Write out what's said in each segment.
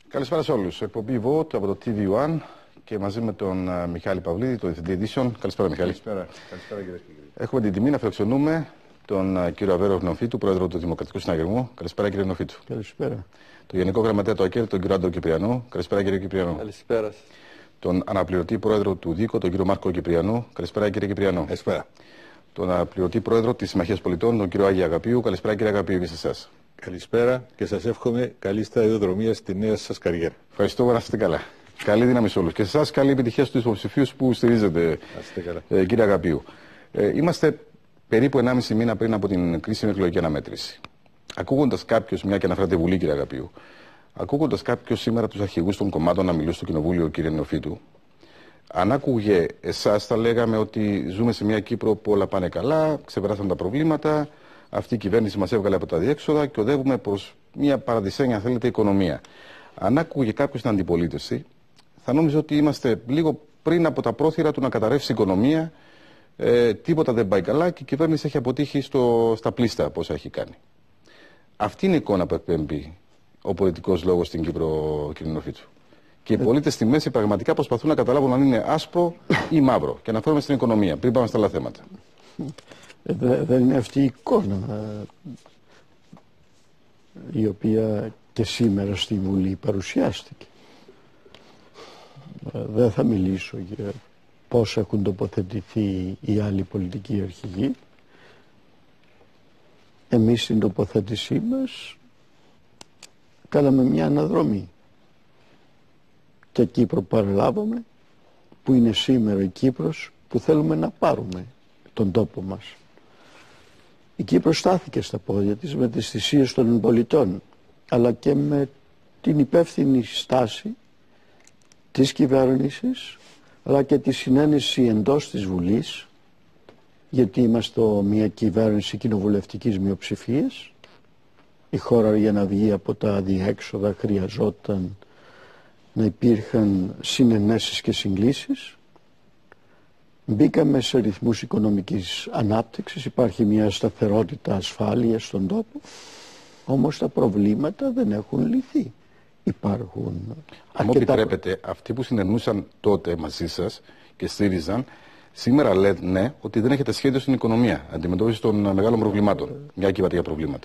Καλησπέρα σε όλους. Εκπομπή Vote από το TV1 και μαζί με τον Μιχάλη Παυλίδη, το Διευθυντή Ειδήσεων. Καλησπέρα, Μιχάλη. Καλησπέρα, κυρίες και κύριοι. Έχουμε την τιμή να φιλοξενούμε τον κύριο Αβέρο Γνεοφίτου, πρόεδρο του Δημοκρατικού Συναγερμού. Καλησπέρα, κύριε Γνεοφίτου. Καλησπέρα. Το Γενικό Γραμματέα του ΑΚΕΛ, τον κύριο Άντρο Κυπριανού. Καλησπέρα, κύριε Κυπριανού. Καλησπέρα. Τον αναπληρωτή πρόεδρο του ΔΙΚΟ, τον κύριο Μάρκο Κυπριανού. Καλησπέρα, κύριε Κυπριανού. Καλησπέρα. Τον αναπληρωτή πρόεδρο τη Συμμαχίας Πολιτών, τον κύριο Άγια Αγαπίου. Καλησπέρα, κύριε Αγαπίου, και σε εσάς. Καλησπέρα και σας εύχομαι καλή σταδιοδρομία στη νέα σας καριέρα. Ευχαριστώ, να είστε καλά. Καλή δύναμη σε όλους. Και σε εσάς καλή επιτυχία στους υποψηφίους που στηρίζετε, κύριε Αγαπίου. Είμαστε περίπου 1,5 μήνα πριν από την κρίσιμη εκλογική αναμέτρηση. Ακούγοντας κάποιους, μια και αναφέρατε Βουλή, κύριε Αγαπίου, ακούγοντας κάποιους σήμερα τους αρχηγούς των κομμάτων να μιλούν στο Κοινοβούλιο, κύριε Νεοφίτου, αν άκουγε εσάς, θα λέγαμε ότι ζούμε σε μια Κύπρο που όλα πάνε καλά, ξεπεράσαν τα προβλήματα, αυτή η κυβέρνηση μας έβγαλε από τα διέξοδα και οδεύουμε προς μια παραδεισένια, αν θέλετε, οικονομία. Αν άκουγε κάποιος την αντιπολίτευση, θα νόμιζε ότι είμαστε λίγο πριν από τα πρόθυρα του να καταρρεύσει η οικονομία, τίποτα δεν πάει καλά και η κυβέρνηση έχει αποτύχει στα πλήστα από όσα έχει κάνει. Αυτή είναι η εικόνα που εκπέμπει ο πολιτικός λόγος στην Κύπρο, κύριε Νεοφίτου. Και οι πολίτες στη μέση πραγματικά προσπαθούν να καταλάβουν αν είναι άσπρο ή μαύρο. Και αναφέρομαι στην οικονομία, πριν πάμε στα άλλα θέματα. Δεν είναι αυτή η εικόνα η οποία και σήμερα στη Βουλή παρουσιάστηκε. Δεν θα μιλήσω για πώς έχουν τοποθετηθεί οι άλλοι πολιτικοί αρχηγοί. Εμείς στην τοποθέτησή μας κάναμε μια αναδρομή. Και Κύπρο παρελάβαμε, που είναι σήμερα η Κύπρος που θέλουμε να πάρουμε τον τόπο μας. Η Κύπρος στάθηκε στα πόδια της με τις θυσίες των πολιτών, αλλά και με την υπεύθυνη στάση της κυβέρνησης, αλλά και τη συνένεση εντός της Βουλής, γιατί είμαστε μια κυβέρνηση κοινοβουλευτικής μειοψηφίας. Η χώρα για να βγει από τα διέξοδα χρειαζόταν να υπήρχαν συνενέσεις και συγκλήσεις. Μπήκαμε σε ρυθμούς οικονομικής ανάπτυξης, υπάρχει μια σταθερότητα ασφάλειας στον τόπο, όμως τα προβλήματα δεν έχουν λυθεί. Υπάρχουν Αν μου επιτρέπετε, αυτοί που συνεννούσαν τότε μαζί σας και στήριζαν, σήμερα λένε ότι δεν έχετε σχέδιο στην οικονομία, αντιμετώπιση των μεγάλων προβλημάτων. Μια και είπατε για προβλήματα.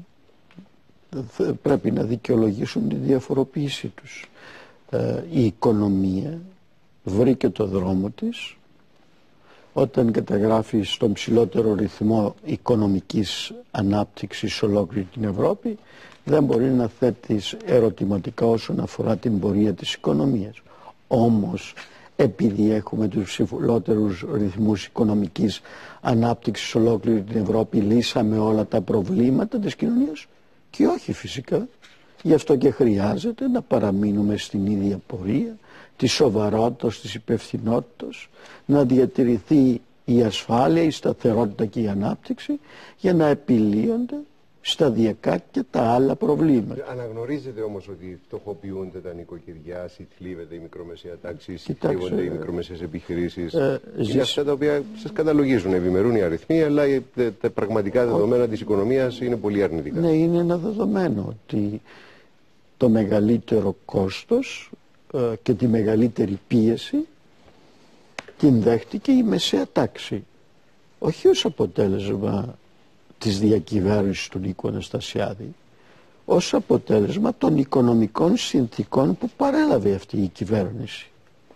Πρέπει να δικαιολογήσουν τη διαφοροποίησή τους. Η οικονομία βρήκε το δρόμο της όταν καταγράφει στον ψηλότερο ρυθμό οικονομικής ανάπτυξης σε ολόκληρη την Ευρώπη. Δεν μπορεί να θέτεις ερωτηματικά όσον αφορά την πορεία της οικονομίας. Όμως, επειδή έχουμε τους ψηλότερους ρυθμούς οικονομικής ανάπτυξης σε ολόκληρη την Ευρώπη, λύσαμε όλα τα προβλήματα της κοινωνίας? Και όχι φυσικά. Γι' αυτό και χρειάζεται να παραμείνουμε στην ίδια πορεία της σοβαρότητας, της υπευθυνότητας, να διατηρηθεί η ασφάλεια, η σταθερότητα και η ανάπτυξη για να επιλύονται σταδιακά και τα άλλα προβλήματα. Αναγνωρίζετε όμως ότι φτωχοποιούνται τα νοικοκυριά, σιτλίβεται η μικρομεσαία τάξη, σιτλίβονται οι μικρομεσαίες επιχειρήσεις. Είναι αυτά τα οποία σας καταλογίζουν, ευημερούν οι αριθμοί, αλλά τα πραγματικά δεδομένα της οικονομίας είναι πολύ αρνητικά. Ναι, είναι ένα δεδομένο ότι το μεγαλύτερο κόστος και τη μεγαλύτερη πίεση την δέχτηκε η μεσαία τάξη. Όχι ως αποτέλεσμα της διακυβέρνησης του Νίκου Αναστασιάδη, ως αποτέλεσμα των οικονομικών συνθήκων που παρέλαβε αυτή η κυβέρνηση.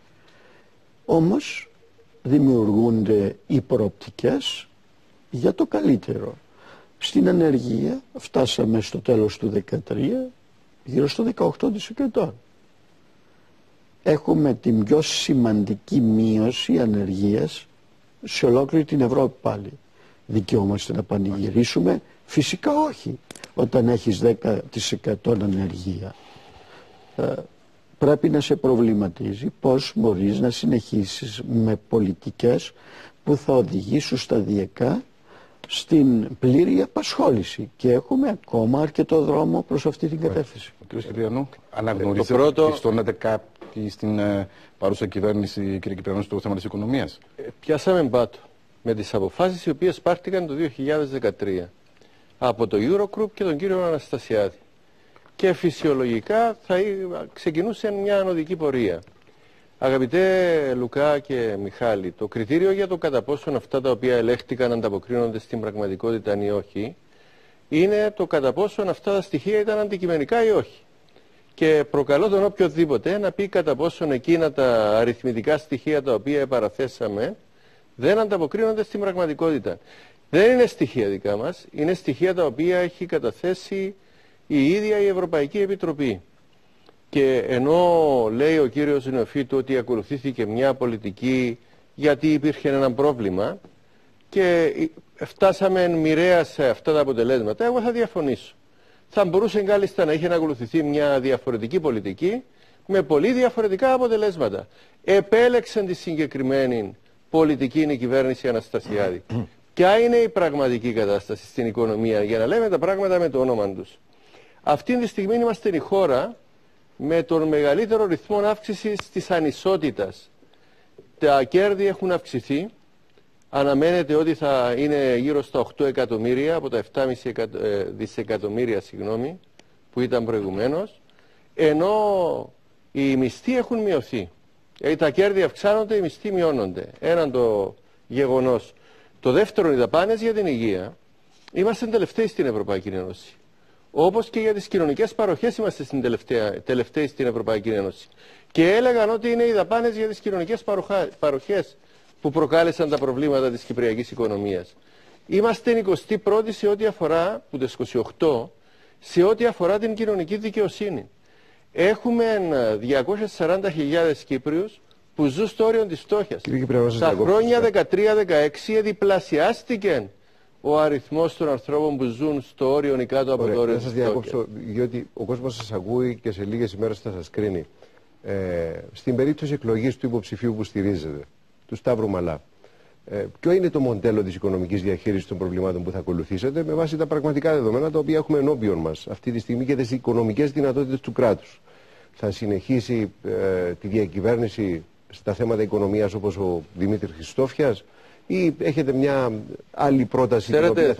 Όμως δημιουργούνται οι προοπτικές για το καλύτερο. Στην ανεργία φτάσαμε στο τέλος του 2013 γύρω στο 18%. Έχουμε την πιο σημαντική μείωση ανεργίας σε ολόκληρη την Ευρώπη πάλι. Δικαιούμαστε να πανηγυρίσουμε? Φυσικά όχι, όταν έχεις 10% ανεργία. Πρέπει να σε προβληματίζει πώς μπορείς να συνεχίσεις με πολιτικές που θα οδηγήσουν σταδιακά στην πλήρη απασχόληση, και έχουμε ακόμα αρκετό δρόμο προς αυτή την κατεύθυνση. Ο κ. Κυπριανού, αναγνωρίζετε ότι πιστώνεται κάποιοι στην παρούσα κυβέρνηση, κύριε Κυπριανού, στο θέμα της οικονομίας? Πιάσαμε πάτο με τις αποφάσεις οι οποίες πάρθηκαν το 2013 από το Eurogroup και τον κύριο Αναστασιάδη. και φυσιολογικά θα ξεκινούσε μια ανωδική πορεία. Αγαπητέ Λουκά και Μιχάλη, το κριτήριο για το κατά πόσον αυτά τα οποία ελέγχθηκαν ανταποκρίνονται στην πραγματικότητα ή όχι, είναι το κατά πόσον αυτά τα στοιχεία ήταν αντικειμενικά ή όχι. Και προκαλώ τον οποιοδήποτε να πει κατά πόσον εκείνα τα αριθμητικά στοιχεία τα οποία παραθέσαμε δεν ανταποκρίνονται στην πραγματικότητα. Δεν είναι στοιχεία δικά μας, είναι στοιχεία τα οποία έχει καταθέσει η ίδια η Ευρωπαϊκή Επιτροπή. Και ενώ λέει ο κύριος Νεοφύτου ότι ακολουθήθηκε μια πολιτική γιατί υπήρχε ένα πρόβλημα και φτάσαμε μοιραία σε αυτά τα αποτελέσματα, εγώ θα διαφωνήσω. Θα μπορούσε κάλλιστα να είχε ακολουθηθεί μια διαφορετική πολιτική με πολύ διαφορετικά αποτελέσματα. Επέλεξαν τη συγκεκριμένη πολιτική η κυβέρνηση Αναστασιάδη. Ποια είναι η πραγματική κατάσταση στην οικονομία, για να λέμε τα πράγματα με το όνομα τους. Αυτή τη στιγμή είμαστε η χώρα με τον μεγαλύτερο ρυθμό αύξησης της ανισότητας. Τα κέρδη έχουν αυξηθεί. Αναμένεται ότι θα είναι γύρω στα 8 εκατομμύρια από τα 7,5 δισεκατομμύρια που ήταν προηγουμένως, ενώ οι μισθοί έχουν μειωθεί. Τα κέρδη αυξάνονται, οι μισθοί μειώνονται. Έναν το γεγονός. Το δεύτερο, οι δαπάνες για την υγεία. Είμαστε τελευταίοι στην Ευρωπαϊκή Ένωση. Όπως και για τις κοινωνικές παροχές είμαστε τελευταίοι στην Ευρωπαϊκή Ένωση. Και έλεγαν ότι είναι οι δαπάνες για τις κοινωνικές παροχές που προκάλεσαν τα προβλήματα της κυπριακής οικονομίας. Είμαστε 21η σε ό,τι αφορά, που το 28, σε ό,τι αφορά την κοινωνική δικαιοσύνη. Έχουμε 240.000 Κύπριους που ζουν στο όριο της φτώχειας. Στα χρόνια 13-16 διπλασιάστηκε ο αριθμός των ανθρώπων που ζουν στο όριο ή κάτω από το όριο της φτώχειας. Θα σας διακόψω, διότι ο κόσμος σας ακούει και σε λίγες ημέρες θα σας κρίνει. Στην περίπτωση εκλογής του υποψηφίου που στηρίζετε, του Σταύρου Μαλά, ποιο είναι το μοντέλο της οικονομικής διαχείρισης των προβλημάτων που θα ακολουθήσετε με βάση τα πραγματικά δεδομένα τα οποία έχουμε ενώπιον μας αυτή τη στιγμή και τις οικονομικές δυνατότητες του κράτους? Θα συνεχίσει τη διακυβέρνηση στα θέματα οικονομίας όπως ο Δημήτρης Χριστόφιας ή έχετε μια άλλη πρόταση? Ξέρετε,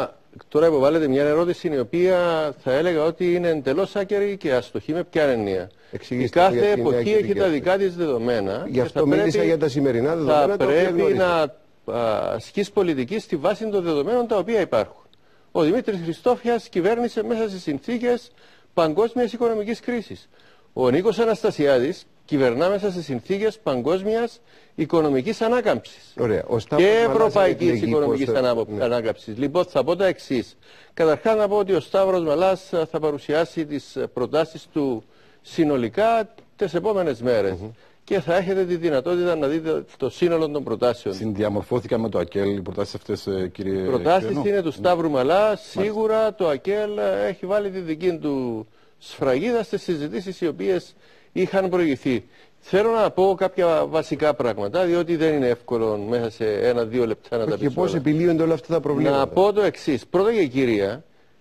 τώρα υποβάλλεται μια ερώτηση η οποία θα έλεγα ότι είναι εντελώς άκερη και αστοχή. Με ποια έννοια? Η κάθε εποχή έχει τα δικά της δεδομένα. Γι' αυτό μίλησα για τα σημερινά δεδομένα. Θα πρέπει να ασκείς πολιτική στη βάση των δεδομένων τα οποία υπάρχουν. Ο Δημήτρης Χριστόφιας κυβέρνησε μέσα σε συνθήκες παγκόσμιας οικονομικής κρίσης. Ο Νίκος Αναστασιάδης κυβερνά μέσα σε συνθήκες παγκόσμιας οικονομικής ανάκαμψης και ευρωπαϊκής οικονομικής ανάκαμψης. Λοιπόν, θα πω τα εξής. Καταρχάς να πω ότι ο Σταύρος Μαλάς θα παρουσιάσει τις προτάσεις του συνολικά τις επόμενες μέρες. Και θα έχετε τη δυνατότητα να δείτε το σύνολο των προτάσεων. Συνδιαμορφώθηκαν με το ΑΚΕΛ οι προτάσεις αυτές, κύριε? Οι προτάσεις είναι του Σταύρου Μαλά. Σίγουρα το ΑΚΕΛ έχει βάλει τη δική του σφραγίδα στις συζητήσεις οι οποίες είχαν προηγηθεί. Θέλω να πω κάποια βασικά πράγματα, διότι δεν είναι εύκολο μέσα σε 1-2 λεπτά να τα πει. Και πώς επιλύονται όλα αυτά τα προβλήματα? Να πω το εξής. Πρώτα και κύρια,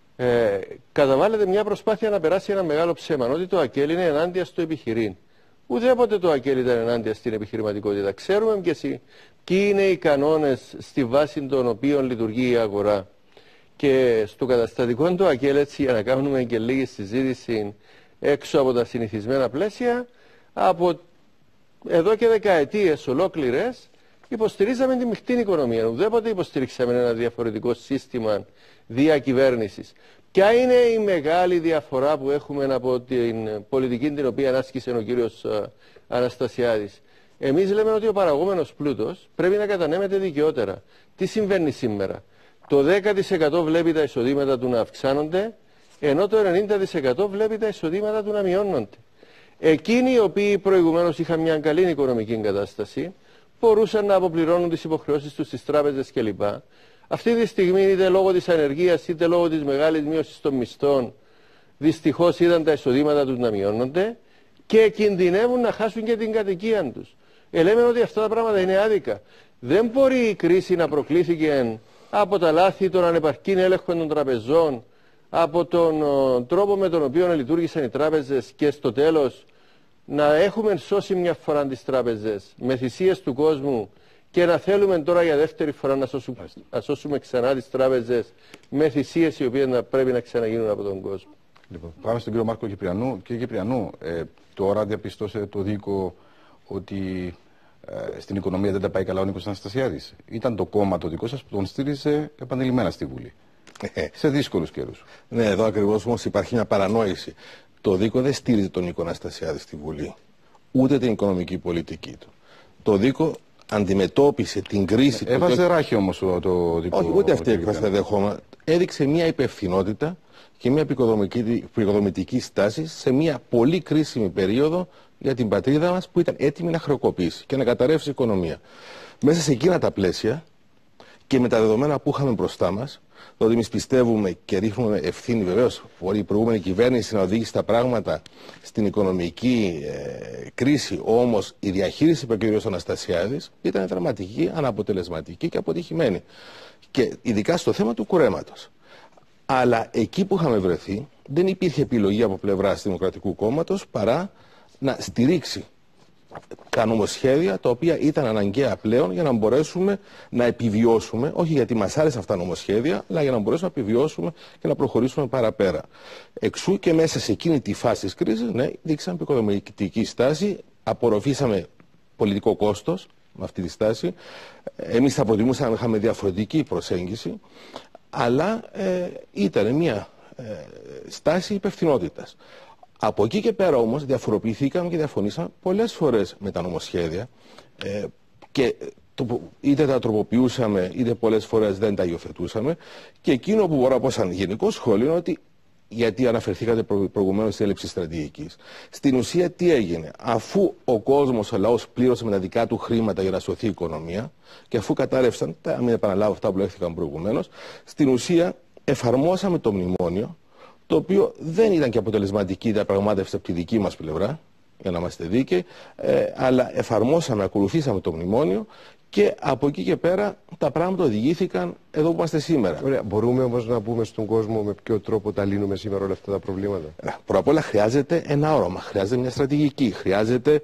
καταβάλλεται μια προσπάθεια να περάσει ένα μεγάλο ψέμα, ότι το ΑΚΕΛ είναι ενάντια στο επιχειρήν. Ουδέποτε το ΑΚΕΛ ήταν ενάντια στην επιχειρηματικότητα. Ξέρουμε ποιοι είναι οι κανόνες στη βάση των οποίων λειτουργεί η αγορά. Και στο καταστατικό του ΑΚΕΛ, έτσι για να κάνουμε και λίγη συζήτηση έξω από τα συνηθισμένα πλαίσια, από εδώ και δεκαετίες ολόκληρες υποστηρίζαμε τη μεικτή οικονομία. Ουδέποτε υποστηρίξαμε ένα διαφορετικό σύστημα διακυβέρνησης. Ποια είναι η μεγάλη διαφορά που έχουμε από την πολιτική την οποία άσκησε ο κύριος Αναστασιάδης? Εμείς λέμε ότι ο παραγόμενος πλούτος πρέπει να κατανέμεται δικαιότερα. Τι συμβαίνει σήμερα? Το 10% βλέπει τα εισοδήματα του να αυξάνονται, ενώ το 90% βλέπει τα εισοδήματα του να μειώνονται. Εκείνοι οι οποίοι προηγουμένως είχαν μια καλή οικονομική κατάσταση μπορούσαν να αποπληρώνουν τις υποχρεώσεις τους στις τράπεζες κλπ. Αυτή τη στιγμή, είτε λόγω της ανεργίας είτε λόγω της μεγάλης μείωσης των μισθών, δυστυχώς είδαν τα εισοδήματα τους να μειώνονται και κινδυνεύουν να χάσουν και την κατοικία τους. Λέμε ότι αυτά τα πράγματα είναι άδικα. Δεν μπορεί η κρίση να προκλήθηκε από τα λάθη των ανεπαρκών έλεγχων των τραπεζών, από τον τρόπο με τον οποίο λειτουργήσαν οι τράπεζες και στο τέλος να έχουμε σώσει μια φορά τις τράπεζες με θυσίες του κόσμου και να θέλουμε τώρα για δεύτερη φορά να σώσουμε ξανά τις τράπεζες με θυσίες οι οποίες πρέπει να ξαναγίνουν από τον κόσμο. Λοιπόν, πάμε στον κύριο Μάρκο Κυπριανού. Κύριε Κυπριανού, τώρα διαπιστώσε το Δίκο ότι στην οικονομία δεν τα πάει καλά ο Νίκος Αναστασιάδης. Ήταν το κόμμα το δικό σας που τον στήριζε επανειλημμένα στη Βουλή. Σε δύσκολους καιρούς. Ναι, εδώ ακριβώς όμως υπάρχει μια παρανόηση. Το Δίκο δεν στήριζε τον Νίκο Αναστασιάδη στη Βουλή, ούτε την οικονομική πολιτική του. Το Δίκο αντιμετώπισε την κρίση του. Έβαζε ράχη όμως το Δίκο. Όχι, ούτε αυτή η έκφραση δεν δεχόμαστε. Έδειξε μια υπευθυνότητα και μια επικοδομητική στάση σε μια πολύ κρίσιμη περίοδο για την πατρίδα μας που ήταν έτοιμη να χρεοκοπήσει και να καταρρεύσει η οικονομία. Μέσα σε εκείνα τα πλαίσια και με τα δεδομένα που είχαμε μπροστά μας, ότι εμείς πιστεύουμε και ρίχνουμε ευθύνη, βεβαίως, μπορεί η προηγούμενη κυβέρνηση να οδήγησε τα πράγματα στην οικονομική κρίση, όμως η διαχείριση που ο κ. Αναστασιάδης ήταν δραματική, αναποτελεσματική και αποτυχημένη. Και ειδικά στο θέμα του κουρέματος. Αλλά εκεί που είχαμε βρεθεί, δεν υπήρχε επιλογή από πλευράς Δημοκρατικού Κόμματος παρά να στηρίξει τα νομοσχέδια τα οποία ήταν αναγκαία πλέον για να μπορέσουμε να επιβιώσουμε, όχι γιατί μας άρεσαν αυτά τα νομοσχέδια, αλλά για να μπορέσουμε να επιβιώσουμε και να προχωρήσουμε παραπέρα. Εξού και μέσα σε εκείνη τη φάση της κρίσης, ναι, δείξαμε οικονομική στάση, απορροφήσαμε πολιτικό κόστος με αυτή τη στάση. Εμείς θα προτιμούσαμε να είχαμε διαφορετική προσέγγιση, αλλά ήταν μια στάση υπευθυνότητας. Από εκεί και πέρα όμως διαφοροποιηθήκαμε και διαφωνήσαμε πολλές φορές με τα νομοσχέδια και είτε τα τροποποιούσαμε είτε πολλές φορές δεν τα υιοθετούσαμε, και εκείνο που μπορώ να πω σαν γενικό σχόλιο είναι ότι, γιατί αναφερθήκατε προηγουμένως στην έλλειψη στρατηγικής, στην ουσία τι έγινε? Αφού ο κόσμος, ο λαός πλήρωσε με τα δικά του χρήματα για να σωθεί η οικονομία και αφού κατάρρευσαν, μην επαναλάβω αυτά που λέχθηκαν προηγουμένως, στην ουσία εφαρμόσαμε το μνημόνιο, το οποίο δεν ήταν και αποτελεσματική διαπραγμάτευση από τη δική μας πλευρά, για να είμαστε δίκαιοι, αλλά εφαρμόσαμε, ακολουθήσαμε το μνημόνιο και από εκεί και πέρα τα πράγματα οδηγήθηκαν εδώ που είμαστε σήμερα. Ωραία. Μπορούμε όμως να πούμε στον κόσμο με ποιο τρόπο τα λύνουμε σήμερα όλα αυτά τα προβλήματα? Πρώτα απ' όλα χρειάζεται ένα όραμα, χρειάζεται μια στρατηγική, χρειάζεται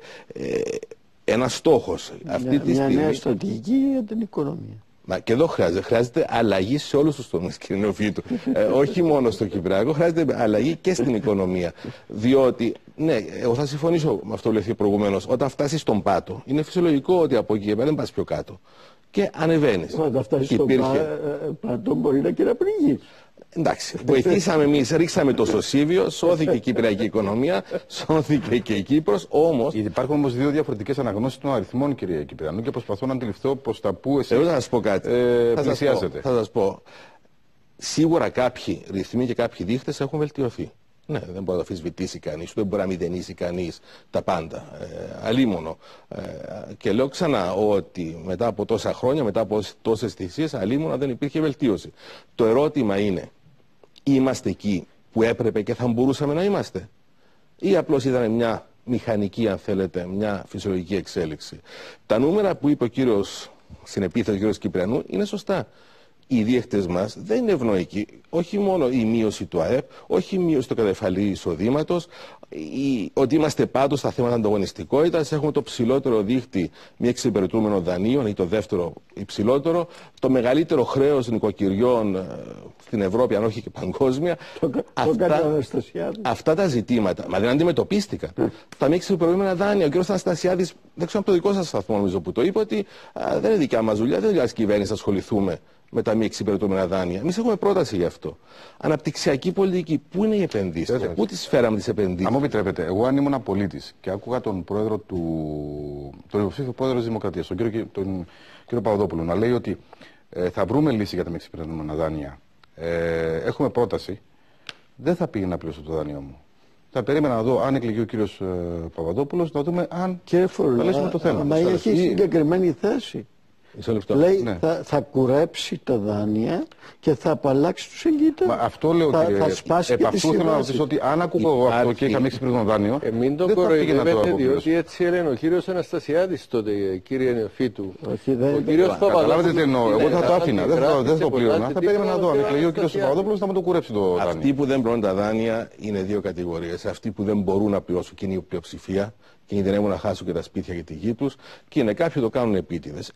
ένα στόχος. Μια νέα στρατηγική για την οικονομία. Μα και εδώ χρειάζεται αλλαγή σε όλους τους τομείς, κύριε Νεοφύτου. Όχι μόνο στο Κυπριακό, χρειάζεται αλλαγή και στην οικονομία. Διότι, ναι, εγώ θα συμφωνήσω με αυτό που λέει προηγουμένως, όταν φτάσει στον πάτο, είναι φυσιολογικό ότι από εκεί και πέρα δεν πας πιο κάτω. Και ανεβαίνεις. Όταν φτάσει στον πάτο, μπορεί να και να πνίγει. Εντάξει, βοηθήσαμε εμείς, ρίξαμε το σωσίβιο, σώθηκε η κυπριακή οικονομία, σώθηκε και η Κύπρος, όμως... Υπάρχουν όμως δύο διαφορετικές αναγνώσεις των αριθμών, κύριε Κυπριανού, και προσπαθώ να αντιληφθώ προς τα που εσείς θα σας πω κάτι. πλησιάζετε. Θα σας πω. Σίγουρα κάποιοι ρυθμοί και κάποιοι δείχτες έχουν βελτιωθεί. Ναι, δεν μπορεί να το αμφισβητήσει κανείς, δεν μπορεί να μηδενίσει κανείς τα πάντα. Αλίμονο. Και λέω ξανά ότι μετά από τόσα χρόνια, μετά από τόσες θυσίες, αλίμονο δεν υπήρχε βελτίωση. Το ερώτημα είναι, είμαστε εκεί που έπρεπε και θα μπορούσαμε να είμαστε? Ή απλώς ήταν μια μηχανική, αν θέλετε, μια φυσιολογική εξέλιξη? Τα νούμερα που είπε ο κύριος συνεπίθετος, ο κύριος Κυπριανού, είναι σωστά. Οι δείχτες μας δεν είναι ευνοϊκοί. Όχι μόνο η μείωση του ΑΕΠ, όχι η μείωση του καταφαλή εισοδήματος, ότι είμαστε πάντως στα θέματα ανταγωνιστικότητας, έχουμε το ψηλότερο δείχτη μη εξυπηρετούμενων δανείων ή το δεύτερο υψηλότερο, το μεγαλύτερο χρέος νοικοκυριών στην Ευρώπη, αν όχι και παγκόσμια. Αυτά τα ζητήματα, μα δεν αντιμετωπίστηκαν. Τα μη εξυπηρετούμενα δάνεια. Ο κ. Αναστασιάδης, δεν ξέρω από το δικό σας σταθμό νομίζω που το είπε, ότι δεν είναι δικιά μας δουλειά, δεν είναι δουλειά της κυβέρνησης να ασχοληθούμε με τα μη εξυπηρετούμενα δάνεια. Εμείς έχουμε πρόταση γι' αυτό. Αναπτυξιακή πολιτική. Πού είναι οι επενδύσεις? Πού τις φέραμε τις επενδύσεις? Αν μου επιτρέπετε, εγώ αν ήμουν πολίτης και άκουγα τον πρόεδρο τον υποψήφιο πρόεδρο της Δημοκρατίας, τον κύριο Παπαδόπουλο, να λέει ότι θα βρούμε λύση για τα μη εξυπηρετούμενα δάνεια. Έχουμε πρόταση. Δεν θα πήγαινα να πληρώσω το δάνειό μου. Θα περίμενα να δω αν εκλεγεί ο κύριος Παπαδόπουλος, να δούμε αν θα λύσουμε το θέμα. Μα έχει συγκεκριμένη θέση. Λέει ναι. θα κουρέψει τα δάνεια και θα απαλλάξει τους εγκύτες. Αυτό λέω, θα σπάσει επ' αυτού θέλω να ρωτήσω ότι αν ακούω εγώ αυτό και είχα μίξει πριν τον δάνειο, μην το κοροϊδεύετε, διότι έτσι έλεγε ο κύριος Αναστασιάδης τότε, κύριε Νεοφύτου. Ο κύριος Παπαδόπουλος. Καταλάβετε τι εννοώ. Εγώ θα το άφηνα. Δεν θα το πλήρωνα. Θα περίμενα να δω αν εκλεγεί ο κύριος Παπαδόπουλος να μου το κουρέψει το δάνειο. Αυτοί που δεν πληρώνουν τα δάνεια είναι δύο κατηγορίες. Αυτοί που δεν μπορούν να πληρώσουν και είναι η πλειοψηφία. Κινδυνεύουν να χάσουν και τα σπίτια και τη γη τους, και είναι κάποιοι που το κάνουν επίτηδες. Υπάρχει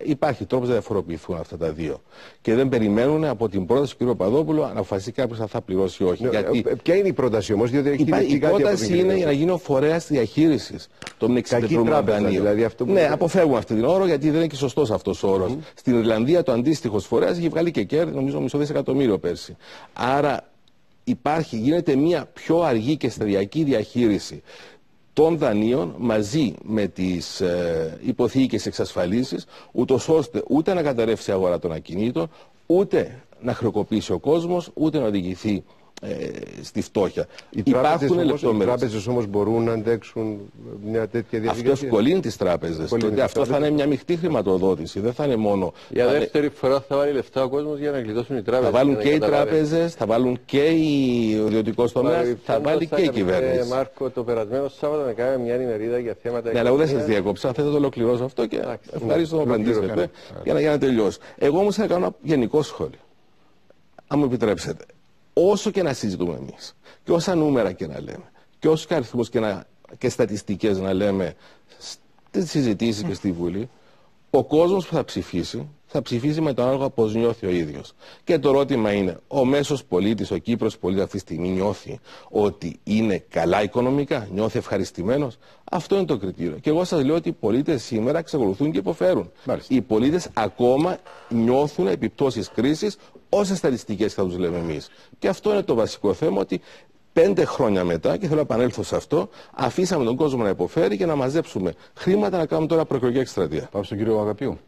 τρόπος να διαφοροποιηθούν αυτά τα δύο. Και δεν περιμένουν από την πρόταση του κ. Παπαδόπουλου να αποφασίσει κάποιος αν θα πληρώσει ή όχι. Ναι, γιατί... Ποια είναι η πρόταση όμως, διότι έχει η πρόταση είναι να γίνει ο φορέας διαχείρισης των εξυπηρετούμενων δανείων. Δηλαδή, αυτό που... Ναι, αποφεύγουν αυτή την όρο, γιατί δεν είναι και σωστός αυτός ο όρος. Στην Ιρλανδία το αντίστοιχο φορέας έχει βγάλει και κέρδη, νομίζω, μισό δισεκατομμύριο πέρσι. Άρα γίνεται μια πιο αργή και σταδιακή διαχείριση των δανείων μαζί με τις υποθήκες εξασφαλίσεις, ούτως ώστε ούτε να καταρρεύσει η αγορά των ακινήτων, ούτε να χρεοκοπήσει ο κόσμος, ούτε να οδηγηθεί στη φτώχεια. Οι τράπεζες όμως μπορούν να αντέξουν μια τέτοια διαδικασία. Αυτό ευκολύνει τις τράπεζες. Αυτό θα είναι μια μεικτή χρηματοδότηση. Δεν θα είναι μόνο. Για δεύτερη φορά θα βάλει λεφτά ο κόσμος για να γλιτώσουν οι τράπεζες. Θα βάλουν και οι τράπεζες, θα βάλουν και οι ιδιωτικός τομέας, θα βάλει και η κυβέρνηση. Μάρκο, το περασμένο Σάββατο να κάνουμε μια ημερίδα για θέματα. Ναι, αλλά εγώ δεν σας διακόψα. Θα το ολοκληρώσω αυτό και ευχαριστώ να απαντήσετε για να τελειώσω. Εγώ όμως θα κάνω ένα γενικό σχόλιο. Αν μου επιτρέψετε. Όσο και να συζητούμε εμείς, και όσα νούμερα και να λέμε, και όσους αριθμούς και στατιστικές να λέμε στις συζητήσεις και στη Βουλή, ο κόσμος που θα ψηφίσει με τον άλλο πώς νιώθει ο ίδιος. Και το ερώτημα είναι, ο μέσος πολίτης, ο Κύπρος πολίτης αυτή τη στιγμή νιώθει ότι είναι καλά οικονομικά, νιώθει ευχαριστημένος. Αυτό είναι το κριτήριο. Και εγώ σας λέω ότι οι πολίτες σήμερα εξακολουθούν και υποφέρουν. Μάλιστα. Οι πολίτες ακόμα νιώθουν επιπτώσεις κρίσης, όσες στατιστικές θα τους λέμε εμείς. Και αυτό είναι το βασικό θέμα, ότι 5 χρόνια μετά, και θέλω να επανέλθω σε αυτό, αφήσαμε τον κόσμο να υποφέρει και να μαζέψουμε χρήματα να κάνουμε τώρα προεκλογική εκστρατεία. Πάω στον κύριο Αγαπίου.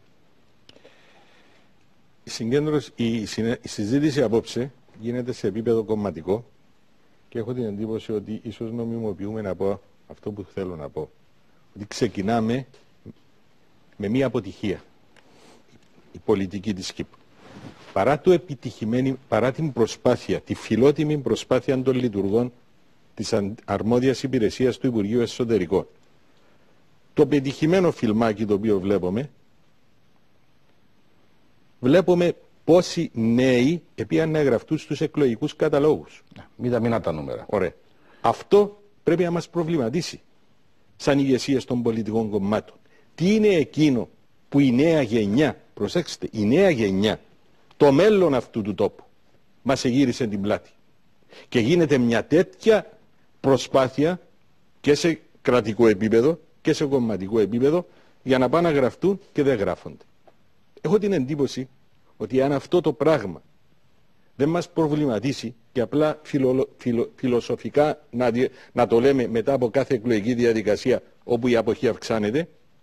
Η συζήτηση απόψε γίνεται σε επίπεδο κομματικό και έχω την εντύπωση ότι ίσως νομιμοποιούμε να πω αυτό που θέλω να πω. Ότι ξεκινάμε με μία αποτυχία, η πολιτική της Κύπρου. Παρά την προσπάθεια, τη φιλότιμη προσπάθεια των λειτουργών της αρμόδιας υπηρεσίας του Υπουργείου Εσωτερικών, το πετυχημένο φιλμάκι το οποίο βλέπουμε πόσοι νέοι επίαν να εγγραφτούν στους εκλογικούς καταλόγους. Μην τα νούμερα. Ωραία. Αυτό πρέπει να μας προβληματίσει σαν ηγεσίες των πολιτικών κομμάτων. Τι είναι εκείνο που η νέα γενιά, προσέξτε, η νέα γενιά, το μέλλον αυτού του τόπου, μας εγύρισε την πλάτη. Και γίνεται μια τέτοια προσπάθεια και σε κρατικό επίπεδο και σε κομματικό επίπεδο για να πάνε να γραφτούν και δεν γράφονται. Έχω την εντύπωση ότι αν αυτό το πράγμα δεν μας προβληματίσει και απλά φιλοσοφικά να το λέμε μετά από κάθε εκλογική διαδικασία όπου η αποχή αυξάνεται,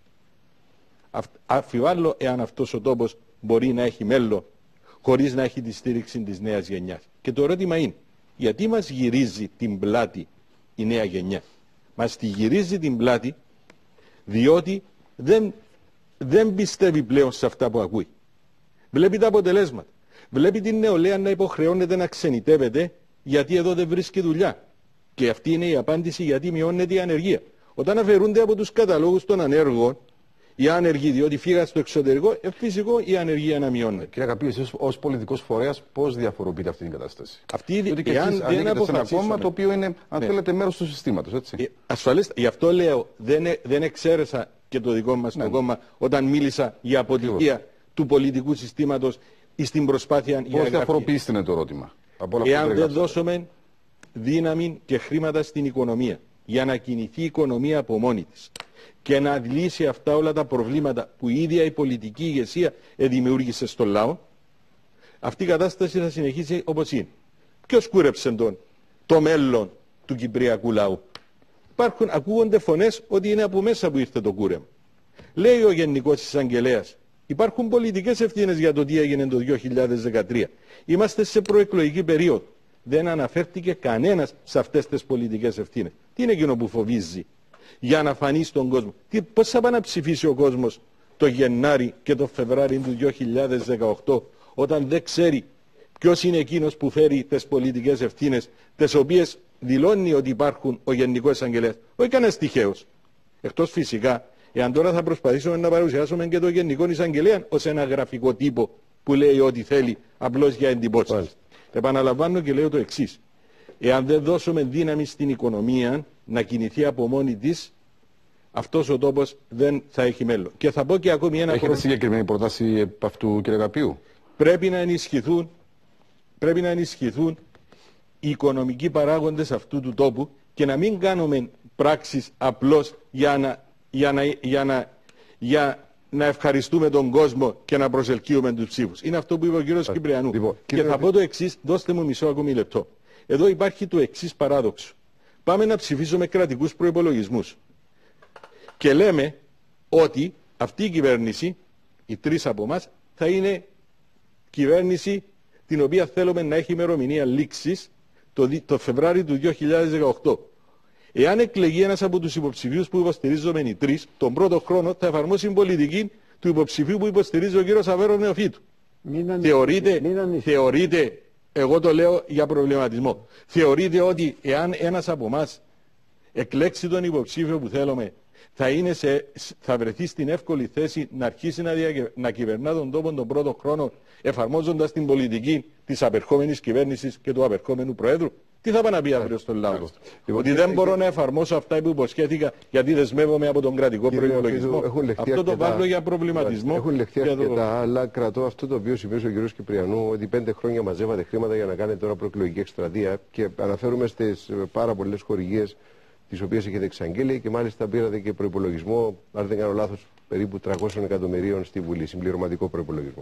αμφιβάλλω εάν αυτός ο τόπος μπορεί να έχει μέλλον χωρίς να έχει τη στήριξη της νέας γενιάς. Και το ερώτημα είναι, γιατί μας γυρίζει την πλάτη η νέα γενιά? Μας τη γυρίζει την πλάτη διότι δεν πιστεύει πλέον σε αυτά που ακούει. Βλέπει τα αποτελέσματα. Βλέπει την νεολαία να υποχρεώνεται να ξενιτεύεται γιατί εδώ δεν βρίσκει δουλειά. Και αυτή είναι η απάντηση, γιατί μειώνεται η ανεργία. Όταν αφαιρούνται από τους καταλόγους των ανέργων οι άνεργοι διότι φύγαν στο εξωτερικό, φυσικό η ανεργία να μειώνεται. Κύριε Αγαπή, εσείς ως πολιτικός φορέας πώς διαφοροποιείτε αυτή την κατάσταση? Διότι και εσείς ανήκετε σε ένα κόμμα το οποίο είναι, αν θέλετε, μέρος του συστήματος, έτσι. Ασφαλώς, γι' αυτό λέω, δεν εξαίρεσα και το δικό μας το κόμμα όταν μίλησα για αποτυχία του πολιτικού συστήματος στην προσπάθεια για πώς διαφοροποιήσετε είναι το ερώτημα? Εάν δεν δώσουμε δύναμη και χρήματα στην οικονομία για να κινηθεί η οικονομία από μόνη της και να λύσει αυτά όλα τα προβλήματα που η ίδια η πολιτική ηγεσία δημιούργησε στον λαό, αυτή η κατάσταση θα συνεχίσει όπως είναι. Ποιος κούρεψε το μέλλον του κυπριακού λαού? Ακούγονται φωνές ότι είναι από μέσα που ήρθε το κούρεμα. Λέει ο Γενικός Εισαγγελέας, υπάρχουν πολιτικές ευθύνες για το τι έγινε το 2013. Είμαστε σε προεκλογική περίοδο. Δεν αναφέρθηκε κανένας σε αυτές τις πολιτικές ευθύνες. Τι είναι εκείνο που φοβίζει για να φανεί στον κόσμο? Πώς θα πάει να ψηφίσει ο κόσμος το Γενάρη και το Φεβράρι του 2018 όταν δεν ξέρει ποιος είναι εκείνος που φέρει τις πολιτικές ευθύνες, τις οποίες δηλώνει ότι υπάρχουν ο Γενικός Εισαγγελέας? Όχι κανένας τυχαίος. Εκτός φυσικά, εάν τώρα θα προσπαθήσουμε να παρουσιάσουμε και το Γενικό Εισαγγελέα ως ένα γραφικό τύπο που λέει ό,τι θέλει απλώς για εντυπώσεις. Επαναλαμβάνω και λέω το εξής. Εάν δεν δώσουμε δύναμη στην οικονομία να κινηθεί από μόνη της, αυτός ο τόπος δεν θα έχει μέλλον. Και θα πω και ακόμη ένα Έχετε συγκεκριμένη πρόταση από αυτού, κύριε Αγαπίου? Πρέπει να ενισχυθούν οι οικονομικοί παράγοντες αυτού του τόπου και να μην κάνουμε πράξεις απλώς για να ευχαριστούμε τον κόσμο και να προσελκύουμε τους ψήφους. Είναι αυτό που είπε ο κύριος Κυπριανού. Λοιπόν, και θα πω το εξής, δώστε μου μισό ακόμη λεπτό. Εδώ υπάρχει το εξής παράδοξο. Πάμε να ψηφίσουμε κρατικούς προϋπολογισμούς. Και λέμε ότι αυτή η κυβέρνηση, οι τρεις από εμάς, θα είναι κυβέρνηση την οποία θέλουμε να έχει ημερομηνία λήξης το Φεβράριο του 2018. Εάν εκλεγεί ένας από τους υποψηφίους που υποστηρίζουμε οι τρεις, τον πρώτο χρόνο θα εφαρμόσει την πολιτική του υποψηφίου που υποστηρίζει ο κύριος Αβέρος Νεοφύτου. Θεωρείτε, εγώ το λέω για προβληματισμό, θεωρείτε ότι εάν ένας από εμάς εκλέξει τον υποψήφιο που θέλουμε, θα βρεθεί στην εύκολη θέση να αρχίσει να κυβερνά τον τόπο τον πρώτο χρόνο, εφαρμόζοντας την πολιτική της απερχόμενης κυβέρνησης και του απερχόμενου Προέδρου? Τι θα πάει να πει αύριο στον λαό? Ότι δεν μπορώ να εφαρμόσω αυτά που υποσχέθηκα γιατί δεσμεύομαι από τον κρατικό προϋπολογισμό? Αυτό το βάλω για προβληματισμό. Έχουν λεχθεί αρκετά, αλλά κρατώ αυτό το οποίο σημαίνει ο κ. Κυπριανού, ότι 5 χρόνια μαζεύατε χρήματα για να κάνετε τώρα προεκλογική εκστρατεία και αναφέρουμε στις πάρα πολλές χορηγίες τις οποίες έχετε εξαγγείλει και μάλιστα πήρατε και προϋπολογισμό, αν δεν κάνω λάθος, περίπου 300 εκατομμυρίων στη Βουλή, συμπληρωματικό προϋπολογισμό.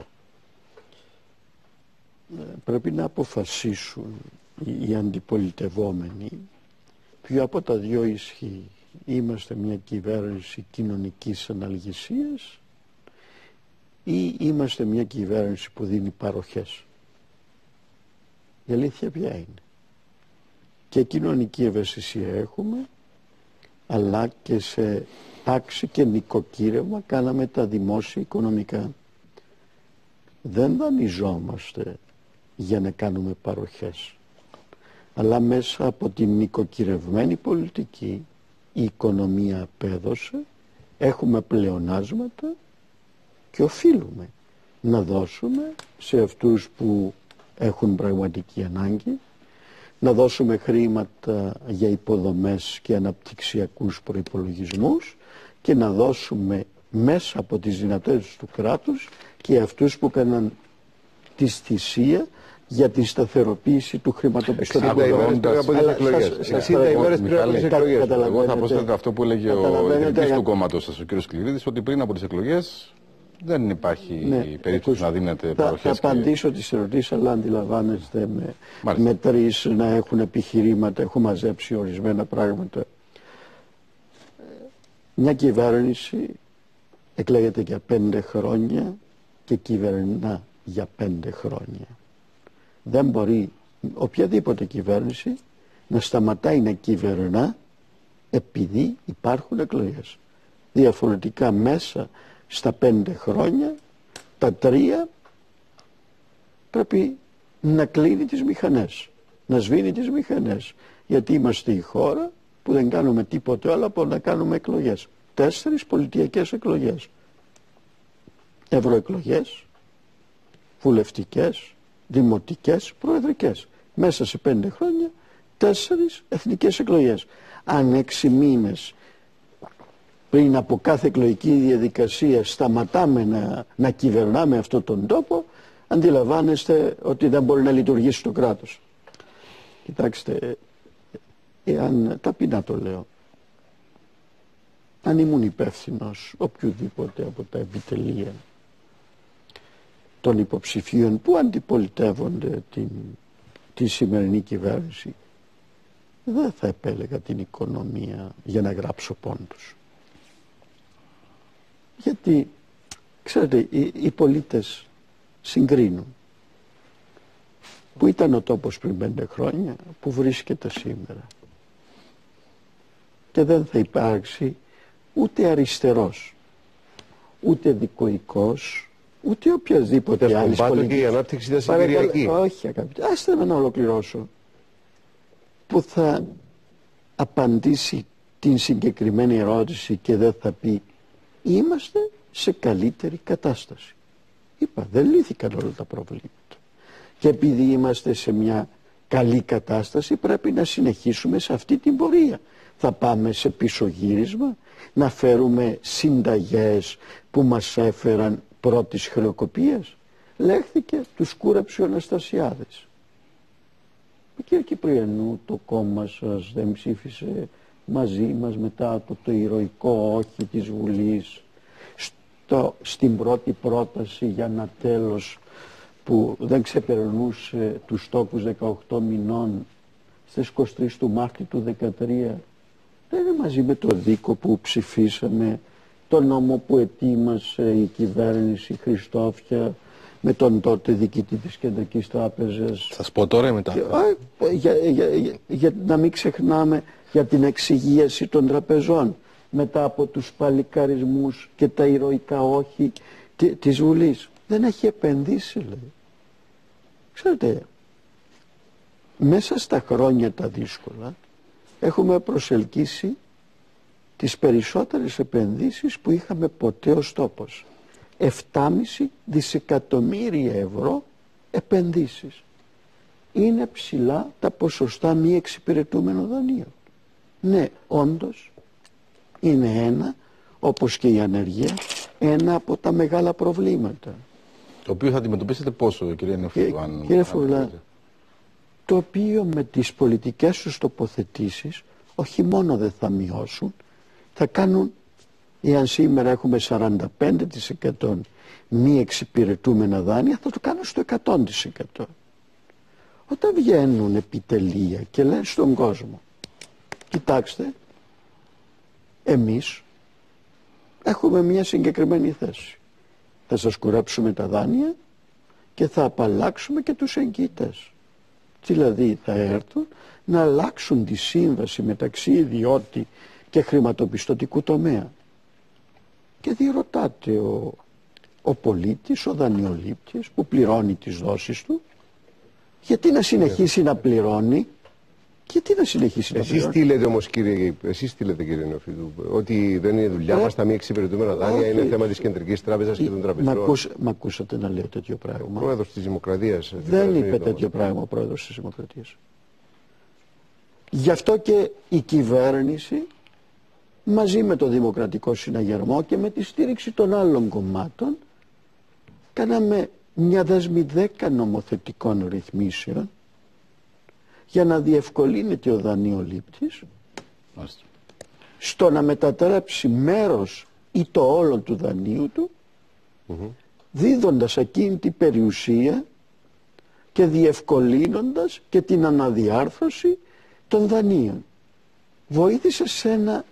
Πρέπει να αποφασίσουν οι αντιπολιτευόμενοι ποιο από τα δυο ισχύει. Είμαστε μια κυβέρνηση κοινωνικής αναλγησίας ή είμαστε μια κυβέρνηση που δίνει παροχές? Η αλήθεια ποια είναι? Και κοινωνική ευαισθησία έχουμε, αλλά και σε τάξη και νοικοκύρευμα κάναμε τα δημόσια οικονομικά. Δεν δανειζόμαστε για να κάνουμε παροχές, αλλά μέσα από την νοικοκυρευμένη πολιτική η οικονομία απέδωσε, έχουμε πλεονάσματα και οφείλουμε να δώσουμε σε αυτούς που έχουν πραγματική ανάγκη, να δώσουμε χρήματα για υποδομές και αναπτυξιακούς προϋπολογισμούς και να δώσουμε μέσα από τις δυνατότητες του κράτους και αυτούς που έκαναν τη θυσία για τη σταθεροποίηση του χρηματοπιστωτικού εκλογές. Εγώ θα προσθέτω αυτό που έλεγε ο ιδρυτής του κόμματος σας, ο κ. Σκληρίδης, ότι πριν από τις εκλογές δεν υπάρχει περίπτωση να δίνεται παροχές. Θα απαντήσω τις ερωτήσεις, αλλά αντιλαμβάνεστε με τρεις να έχουν επιχειρήματα, έχω μαζέψει ορισμένα πράγματα. Μια κυβέρνηση εκλέγεται για 5 χρόνια και κυβερνά για 5 χρόνια. Δεν μπορεί οποιαδήποτε κυβέρνηση να σταματάει να κυβερνά επειδή υπάρχουν εκλογές. Διαφορετικά μέσα στα 5 χρόνια, τα 3 πρέπει να κλείνει τις μηχανές, να σβήνει τις μηχανές. Γιατί είμαστε η χώρα που δεν κάνουμε τίποτε άλλο από να κάνουμε εκλογές. 4 πολιτιακές εκλογές. Ευρωεκλογές, βουλευτικές, δημοτικές, προεδρικές. Μέσα σε 5 χρόνια 4 εθνικές εκλογές. Αν 6 μήνες πριν από κάθε εκλογική διαδικασία σταματάμε να κυβερνάμε αυτόν τον τόπο, αντιλαμβάνεστε ότι δεν μπορεί να λειτουργήσει το κράτος. Κοιτάξτε, εάν ταπεινά το λέω, αν ήμουν υπεύθυνος οποιοδήποτε από τα επιτελεία των υποψηφίων που αντιπολιτεύονται τη σημερινή κυβέρνηση, δεν θα επέλεγα την οικονομία για να γράψω πόντους. Γιατί, ξέρετε, οι πολίτες συγκρίνουν. Πού ήταν ο τόπος πριν 5 χρόνια, πού βρίσκεται σήμερα. Και δεν θα υπάρξει ούτε αριστερός, ούτε δικοϊκός, ούτε οποιασδήποτε άλλη πολιτική. Και η ανάπτυξη ήταν συγκυριακή. Όχι, αγαπητέ, άστε με να ολοκληρώσω. Που θα απαντήσει την συγκεκριμένη ερώτηση και δεν θα πει είμαστε σε καλύτερη κατάσταση. Είπα, δεν λύθηκαν όλα τα προβλήματα. Και επειδή είμαστε σε μια καλή κατάσταση, πρέπει να συνεχίσουμε σε αυτή την πορεία. Θα πάμε σε πισωγύρισμα, να φέρουμε συνταγές που μας έφεραν πρώτης χρεοκοπίας. Λέχθηκε, τους κούρεψε ο Αναστασιάδης. Κύριε Κυπριανού, το κόμμα σας δεν ψήφισε μαζί μας μετά από το ηρωικό όχι της Βουλής στην πρώτη πρόταση για ένα τέλος που δεν ξεπερνούσε τους στόχους 18 μηνών στις 23 του Μάρτη του 2013. Δεν είναι μαζί με το δίκο που ψηφίσαμε, το νόμο που ετοίμασε η κυβέρνηση Χριστόφια με τον τότε διοικητή της Κεντρικής Τράπεζας. Θα σας πω τώρα ή μετά? Για να μην ξεχνάμε για την εξυγίαση των τραπεζών μετά από τους παλικαρισμούς και τα ηρωικά όχι της Βουλής. Δεν έχει επενδύσει, λέει. Ξέρετε, μέσα στα χρόνια τα δύσκολα έχουμε προσελκύσει τις περισσότερες επενδύσεις που είχαμε ποτέ ως τόπος. 7,5 δισεκατομμύρια ευρώ επενδύσεις. Είναι ψηλά τα ποσοστά μη εξυπηρετούμενων δανείων. Ναι, όντως είναι όπως και η ανεργία, ένα από τα μεγάλα προβλήματα. Το οποίο θα αντιμετωπίσετε πόσο, κύριε Νεοφύλου? Κύριε Φουρλά, το οποίο με τις πολιτικές τους τοποθετήσεις όχι μόνο δεν θα μειώσουν, θα κάνουν, εάν σήμερα έχουμε 45% μη εξυπηρετούμενα δάνεια, θα το κάνουν στο 100%. Όταν βγαίνουν επιτελεία και λένε στον κόσμο, κοιτάξτε, εμείς έχουμε μια συγκεκριμένη θέση. Θα σας κουρέψουμε τα δάνεια και θα απαλλάξουμε και τους εγγυητές. Δηλαδή θα έρθουν να αλλάξουν τη σύμβαση μεταξύ ιδιώτη και χρηματοπιστωτικού τομέα. Και διερωτάται ο πολίτης, ο δανειολήπτης που πληρώνει τις δόσεις του, γιατί να συνεχίσει να πληρώνει, γιατί να συνεχίσει να πληρώνει. Εσείς τι λέτε όμως, κύριε Νεοφύλου, ότι δεν είναι δουλειά μας τα μη εξυπηρετούμενα δάνεια, είναι θέμα της Κεντρικής Τράπεζας και των τραπεζών? Μ' ακούσατε να λέω τέτοιο πράγμα? Ο πρόεδρος της Δημοκρατίας. Δεν είπε τέτοιο πράγμα ο πρόεδρος της Δημοκρατίας. Γι' αυτό και η κυβέρνηση μαζί με το Δημοκρατικό Συναγερμό και με τη στήριξη των άλλων κομμάτων κάναμε μια δέσμη 10 νομοθετικών ρυθμίσεων για να διευκολύνεται ο δανειολήπτης στο να μετατρέψει μέρος ή το όλο του δανείου του, δίδοντας εκείνη την περιουσία και διευκολύνοντας και την αναδιάρθρωση των δανείων. Βοήθησε σε ένα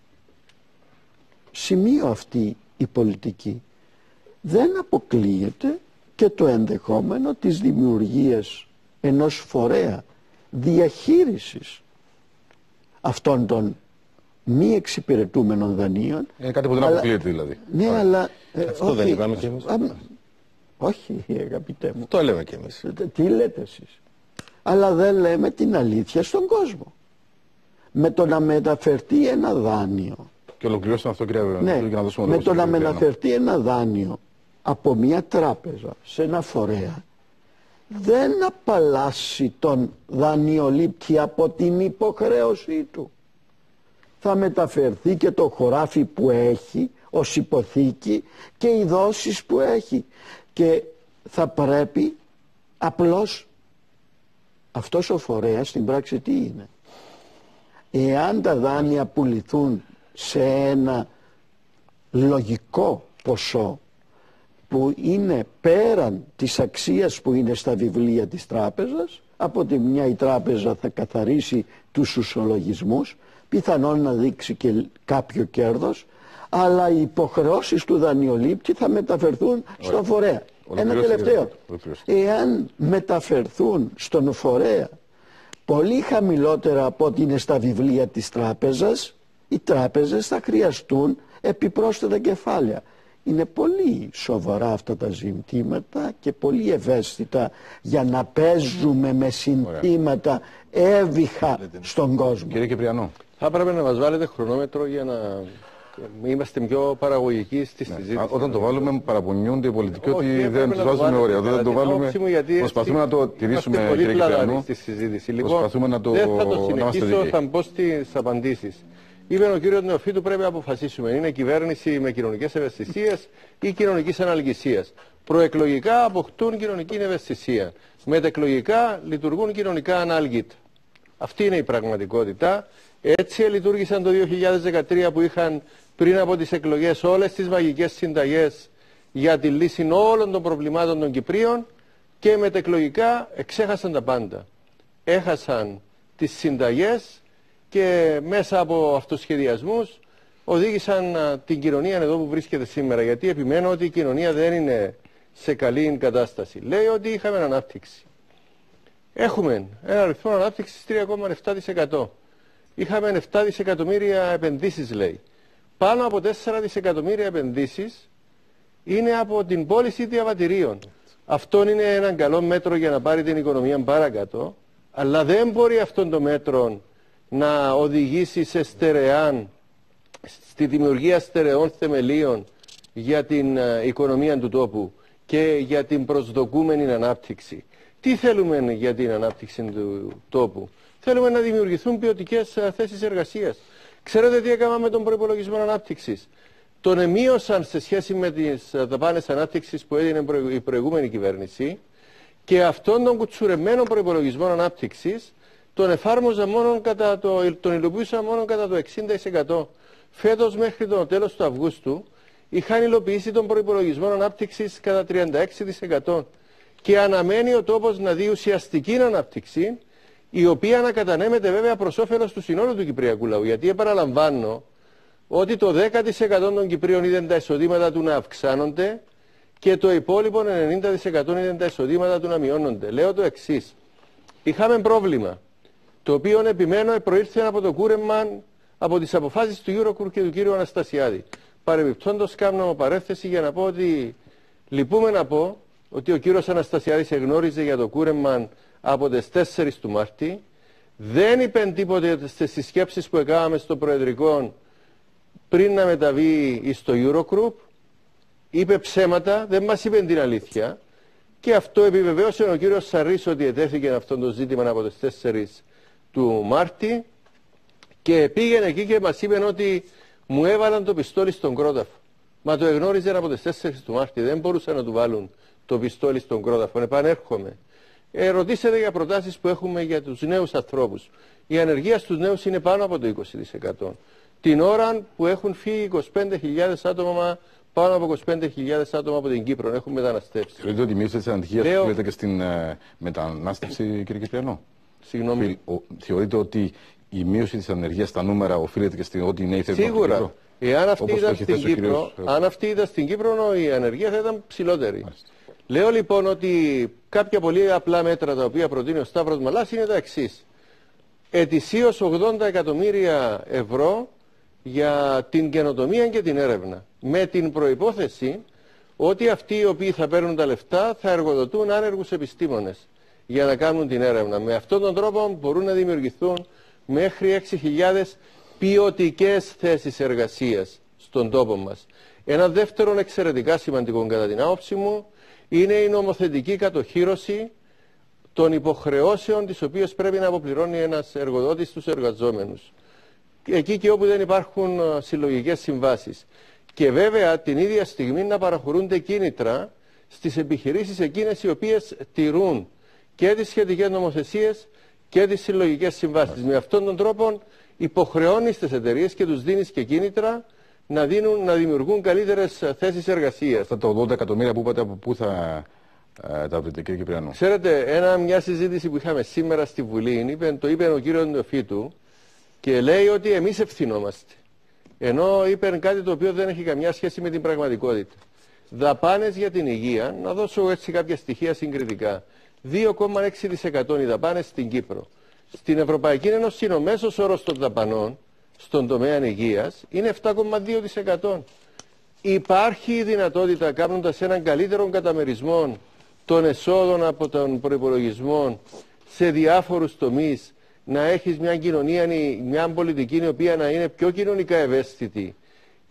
σημείο αυτή η πολιτική. Δεν αποκλείεται και το ενδεχόμενο της δημιουργίας ενός φορέα διαχείρισης αυτών των μη εξυπηρετούμενων δανείων. Είναι κάτι που δεν αποκλείεται δηλαδή. Ναι, αλλά... Αυτό δεν είπαμε κι εμείς. Όχι, αγαπητέ μου. Το λέμε κι εμείς. Τι λέτε εσείς? Αλλά δεν λέμε την αλήθεια στον κόσμο. Με το να μεταφερθεί ένα δάνειο. Και ολοκληρώστε αυτό, κύριε Ναι, με το να μεταφερθεί ένα δάνειο από μια τράπεζα σε ένα φορέα, δεν απαλλάσσει τον δανειολήπτη από την υποχρέωσή του. Θα μεταφερθεί και το χωράφι που έχει ως υποθήκη και οι δόσεις που έχει. Και θα πρέπει απλώς αυτός ο φορέας στην πράξη τι είναι? Εάν τα δάνεια πουληθούν σε ένα λογικό ποσό που είναι πέραν της αξίας που είναι στα βιβλία της τράπεζας, από τη μια η τράπεζα θα καθαρίσει τους ισολογισμούς, πιθανόν να δείξει και κάποιο κέρδος, αλλά οι υποχρεώσεις του δανειολήπτη θα μεταφερθούν στον φορέα. Ένα τελευταίο. Εάν μεταφερθούν στον φορέα πολύ χαμηλότερα από ό,τι είναι στα βιβλία της τράπεζας, οι τράπεζες θα χρειαστούν επιπρόσθετα κεφάλαια. Είναι πολύ σοβαρά αυτά τα ζητήματα και πολύ ευαίσθητα για να παίζουμε με συνθήματα έβυχα στον κόσμο. Κύριε Κυπριανό. Θα έπρεπε να μας βάλετε χρονόμετρο για να είμαστε πιο παραγωγικοί στη συζήτηση. Όταν το βάλουμε, παραπονιούνται οι πολιτικοί ότι δεν του βάζουμε όρια. Δεν το βάλουμε. Προσπαθούμε να το τηρήσουμε, κύριε Κυπριανό. Προσπαθούμε να το. Δεν θα το συνεχίσω, θα μπω στις απαντήσεις. Είπε ο κύριος Νεοφύτου, πρέπει να αποφασίσουμε. Είναι κυβέρνηση με κοινωνικές ευαισθησίες ή κοινωνικής αναλγησίας. Προεκλογικά αποκτούν κοινωνική ευαισθησία. Μετεκλογικά λειτουργούν κοινωνικά ανάλγητα. Αυτή είναι η πραγματικότητα. Έτσι λειτουργήσαν το 2013 που είχαν πριν από τις εκλογές όλες τις μαγικές συνταγές για τη λύση όλων των προβλημάτων των Κυπρίων και μετεκλογικά εξέχασαν τα πάντα. Έχασαν τις συνταγές και μέσα από αυτοσχεδιασμούς οδήγησαν την κοινωνία εδώ που βρίσκεται σήμερα. Γιατί επιμένω ότι η κοινωνία δεν είναι σε καλή κατάσταση. Λέει ότι είχαμε ανάπτυξη. Έχουμε ένα ρυθμό ανάπτυξης 3,7%. Είχαμε 7 δισεκατομμύρια επενδύσεις, λέει. Πάνω από 4 δισεκατομμύρια επενδύσεις είναι από την πώληση διαβατηρίων. Αυτό είναι ένα καλό μέτρο για να πάρει την οικονομία παρακάτω, αλλά δεν μπορεί αυτό το μέτρο να οδηγήσει σε στη δημιουργία στερεών θεμελίων για την οικονομία του τόπου και για την προσδοκούμενη ανάπτυξη. Τι θέλουμε για την ανάπτυξη του τόπου? Θέλουμε να δημιουργηθούν ποιοτικές θέσεις εργασίας. Ξέρετε τι έκαναμε με τον προϋπολογισμό ανάπτυξης? Τον εμείωσαν σε σχέση με τις δαπάνες ανάπτυξης που έδινε η προηγούμενη κυβέρνηση και αυτόν τον κουτσουρεμένο προϋπολογισμό ανάπτυξης τον εφάρμοζα μόνο τον υλοποιούσα μόνο κατά το 60%. Φέτος μέχρι το τέλος του Αυγούστου είχαν υλοποιήσει τον προϋπολογισμό ανάπτυξης κατά 36% και αναμένει ο τόπος να δει ουσιαστική ανάπτυξη, η οποία ανακατανέμεται βέβαια προς όφελος του συνόλου του κυπριακού λαού. Γιατί επαναλαμβάνω ότι το 10% των Κυπρίων είδαν τα εισοδήματα του να αυξάνονται και το υπόλοιπο 90% είδαν τα εισοδήματα του να μειώνονται. Λέω το εξής. Είχαμε πρόβλημα, το οποίο επιμένω προήλθε από το κούρεμα από τις αποφάσεις του Eurogroup και του κύριου Αναστασιάδη. Παρεμπιπτόντως κάνω παρέθεση για να πω ότι λυπούμε να πω ότι ο κύριος Αναστασιάδης εγνώριζε για το κούρεμα από τις 4 του Μάρτη, δεν είπε τίποτε στις συσκέψεις που έκαναμε στο Προεδρικό πριν να μεταβεί στο Eurogroup, είπε ψέματα, δεν μας είπε την αλήθεια και αυτό επιβεβαίωσε ο κύριος Σαρής ότι ετέθηκε αυτό το ζήτημα από τις 4 του Μάρτη και πήγαινε εκεί και μας είπε ότι μου έβαλαν το πιστόλι στον κρόταφο. Μα το εγνώριζαν από τις 4 του Μάρτη, δεν μπορούσαν να του βάλουν το πιστόλι στον κρόταφο. Επανέρχομαι. Ρωτήσατε για προτάσεις που έχουμε για τους νέους ανθρώπους. Η ανεργία στους νέους είναι πάνω από το 20%. Την ώρα που έχουν φύγει 25.000 άτομα, πάνω από 25.000 άτομα από την Κύπρο έχουν μεταναστεύσει. Θεωρείτε ότι η μείωση της ανεργίας οφείλεται και στην μετανάστευση, κύριε Κυπριανό? Συγγνώμη. Θεωρείτε ότι η μείωση της ανεργίας στα νούμερα οφείλεται και στην ότι οι νέοι θέλουν? Σίγουρα. Εάν αυτή ήταν στην Κύπρο, αν αυτή ήταν στην Κύπρο, η ανεργία θα ήταν ψηλότερη. Μάλιστα. Λέω λοιπόν ότι κάποια πολύ απλά μέτρα τα οποία προτείνει ο Σταύρος Μαλάς είναι τα εξής. Ετησίως 80 εκατομμύρια ευρώ για την καινοτομία και την έρευνα. Με την προϋπόθεση ότι αυτοί οι οποίοι θα παίρνουν τα λεφτά θα εργοδοτούν άνεργους επιστήμονες για να κάνουν την έρευνα. Με αυτόν τον τρόπο μπορούν να δημιουργηθούν μέχρι 6.000 ποιοτικές θέσεις εργασίας στον τόπο μας. Ένα δεύτερο εξαιρετικά σημαντικό κατά την άποψη μου είναι η νομοθετική κατοχύρωση των υποχρεώσεων τις οποίες πρέπει να αποπληρώνει ένας εργοδότης στους εργαζόμενους. Εκεί και όπου δεν υπάρχουν συλλογικές συμβάσεις. Και βέβαια την ίδια στιγμή να παραχωρούνται κίνητρα στις επιχειρήσεις εκείνες οι οποίες τηρούν και τις σχετικές νομοθεσίες και τις συλλογικές συμβάσεις. Με αυτόν τον τρόπο υποχρεώνεις τις εταιρείες και τους δίνεις και κίνητρα να δημιουργούν καλύτερες θέσεις εργασίας. Αυτά τα 80 εκατομμύρια που είπατε, από πού θα τα βρείτε, κύριε Κυπριανό? Ξέρετε, μια συζήτηση που είχαμε σήμερα στη Βουλή, το είπε ο κύριος Νεοφύτου και λέει ότι εμείς ευθυνόμαστε. Ενώ είπε κάτι το οποίο δεν έχει καμιά σχέση με την πραγματικότητα. Δαπάνες για την υγεία, να δώσω έτσι κάποια στοιχεία συγκριτικά. 2,6 δισεκατομμύρια οι δαπάνες στην Κύπρο. Στην Ευρωπαϊκή Ένωση ο μέσος όρος των δαπανών στον τομέα υγείας είναι 7,2 δισεκατομμύρια. Υπάρχει η δυνατότητα, κάνοντας έναν καλύτερο καταμερισμό των εσόδων από τον προϋπολογισμό σε διάφορους τομείς, να έχεις μια κοινωνία, μια πολιτική η οποία να είναι πιο κοινωνικά ευαίσθητη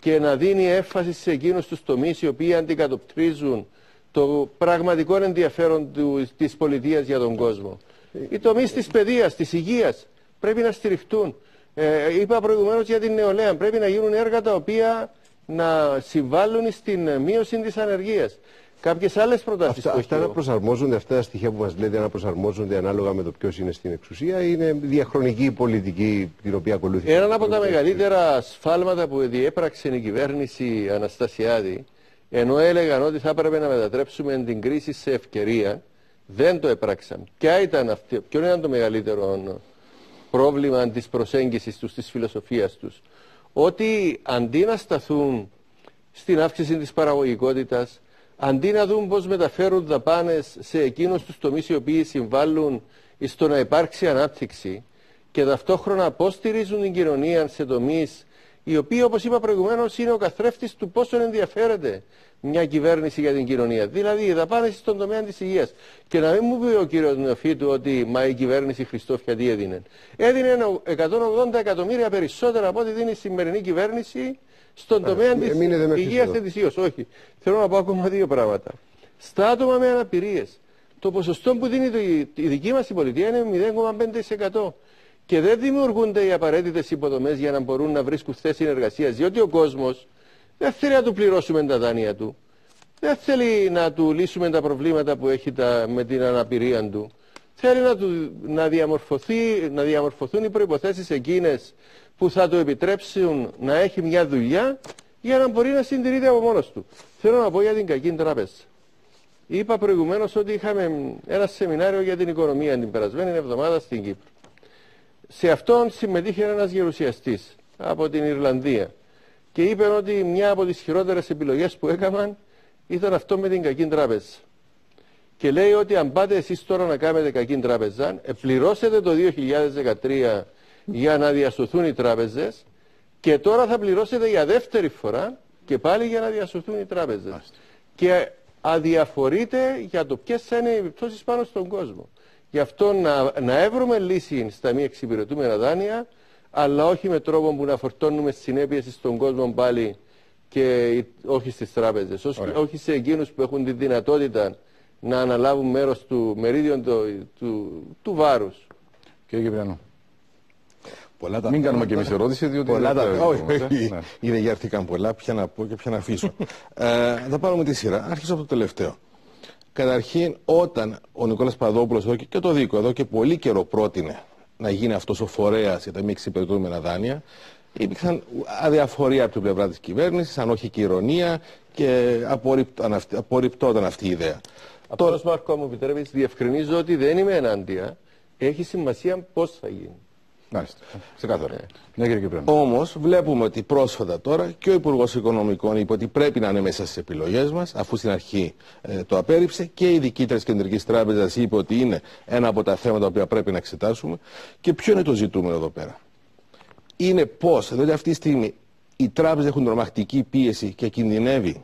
και να δίνει έμφαση σε εκείνους τους τομείς οι οποίοι αντικατοπτρίζουν το πραγματικό ενδιαφέρον της πολιτείας για τον κόσμο. Οι τομείς της παιδείας, της υγείας πρέπει να στηριχτούν. Είπα προηγουμένως για την νεολαία, πρέπει να γίνουν έργα τα οποία να συμβάλλουν στην μείωση της ανεργίας. Κάποιες άλλες προτάσεις. Αυτά να προσαρμόζονται, αυτά τα στοιχεία που μας λέτε να προσαρμόζονται ανάλογα με το ποιος είναι στην εξουσία, είναι διαχρονική πολιτική την οποία ακολουθεί. Ένα από τα μεγαλύτερα σφάλματα που διέπραξε η κυβέρνηση Αναστασιάδη, ενώ έλεγαν ότι θα έπρεπε να μετατρέψουμε την κρίση σε ευκαιρία, δεν το έπραξαν. Ποιο ήταν το μεγαλύτερο πρόβλημα της προσέγγισης τους, της φιλοσοφίας τους? Ότι αντί να σταθούν στην αύξηση της παραγωγικότητας, αντί να δουν πώς μεταφέρουν δαπάνες σε εκείνους τους τομείς οι οποίοι συμβάλλουν στο να υπάρξει ανάπτυξη και ταυτόχρονα πώς στηρίζουν την κοινωνία σε τομείς οι οποίοι, όπως είπα προηγουμένως, είναι ο καθρέφτης του πόσο ενδιαφέρεται μια κυβέρνηση για την κοινωνία. Δηλαδή οι δαπάνες στον τομέα της υγείας. Και να μην μου πει ο κύριος Νεοφίτου ότι μα η κυβέρνηση Χριστόφια τι έδινε. Έδινε 180 εκατομμύρια περισσότερα από ό,τι δίνει η σημερινή κυβέρνηση στον τομέα της υγείας ετησίως. Όχι. Θέλω να πω ακόμα δύο πράγματα. Στα άτομα με αναπηρίες, το ποσοστό που δίνει η δική μας η πολιτεία είναι 0,5%. Και δεν δημιουργούνται οι απαραίτητες υποδομές για να μπορούν να βρίσκουν θέση εργασίας. Διότι ο κόσμος δεν θέλει να του πληρώσουμε τα δάνεια του. Δεν θέλει να του λύσουμε τα προβλήματα που έχει με την αναπηρία του. Θέλει να διαμορφωθούν οι προϋποθέσεις εκείνες που θα του επιτρέψουν να έχει μια δουλειά για να μπορεί να συντηρείται από μόνος του. Θέλω να πω για την κακή τράπεζα. Είπα προηγουμένως ότι είχαμε ένα σεμινάριο για την οικονομία την περασμένη εβδομάδα στην Κύπρο. Σε αυτόν συμμετείχε ένας γερουσιαστής από την Ιρλανδία και είπε ότι μια από τις χειρότερες επιλογές που έκαναν ήταν αυτό με την κακή τράπεζα. Και λέει ότι αν πάτε εσείς τώρα να κάνετε κακή τράπεζα, πληρώσετε το 2013 για να διασωθούν οι τράπεζες και τώρα θα πληρώσετε για δεύτερη φορά και πάλι για να διασωθούν οι τράπεζες. Και αδιαφορείτε για το ποιες θα είναι οι επιπτώσεις πάνω στον κόσμο. Γι' αυτό να έβρουμε λύση στα μη εξυπηρετούμενα δάνεια, αλλά όχι με τρόπο που να φορτώνουμε συνέπειες στον κόσμο πάλι και όχι στις τράπεζες. Όχι σε εκείνους που έχουν τη δυνατότητα να αναλάβουν μέρος του μερίδιο του βάρους. Κύριε Κυπριανό. Μην κάνουμε και εμείς ερώτηση, διότι ήδη γέρθηκαν πολλά, ποια να πω και ποια να αφήσω. Θα πάρουμε τη σειρά. Άρχισα από το τελευταίο. Καταρχήν, όταν ο Νικόλας Παπαδόπουλος και το Δίκο εδώ και πολύ καιρό πρότεινε να γίνει αυτός ο φορέας για τα μη εξυπηρετούμενα δάνεια, υπήρξαν αδιαφορία από την πλευρά της κυβέρνησης, αν όχι και ηρωνία, και απορριπτόταν αυτή η ιδέα. Τώρα, Μάρκο, μου επιτρέπεις, διευκρινίζω ότι δεν είμαι ενάντια. Έχει σημασία πώς θα γίνει. Μάλιστα. Ξεκάθαρα. Όμως βλέπουμε ότι πρόσφατα τώρα και ο Υπουργός Οικονομικών είπε ότι πρέπει να είναι μέσα στις επιλογές μας, αφού στην αρχή το απέρριψε, και η διοικήτρια της Κεντρικής Τράπεζας είπε ότι είναι ένα από τα θέματα που πρέπει να εξετάσουμε. Και ποιο είναι το ζητούμενο εδώ πέρα? Είναι πώς, δηλαδή αυτή τη στιγμή οι τράπεζες έχουν τρομακτική πίεση και κινδυνεύει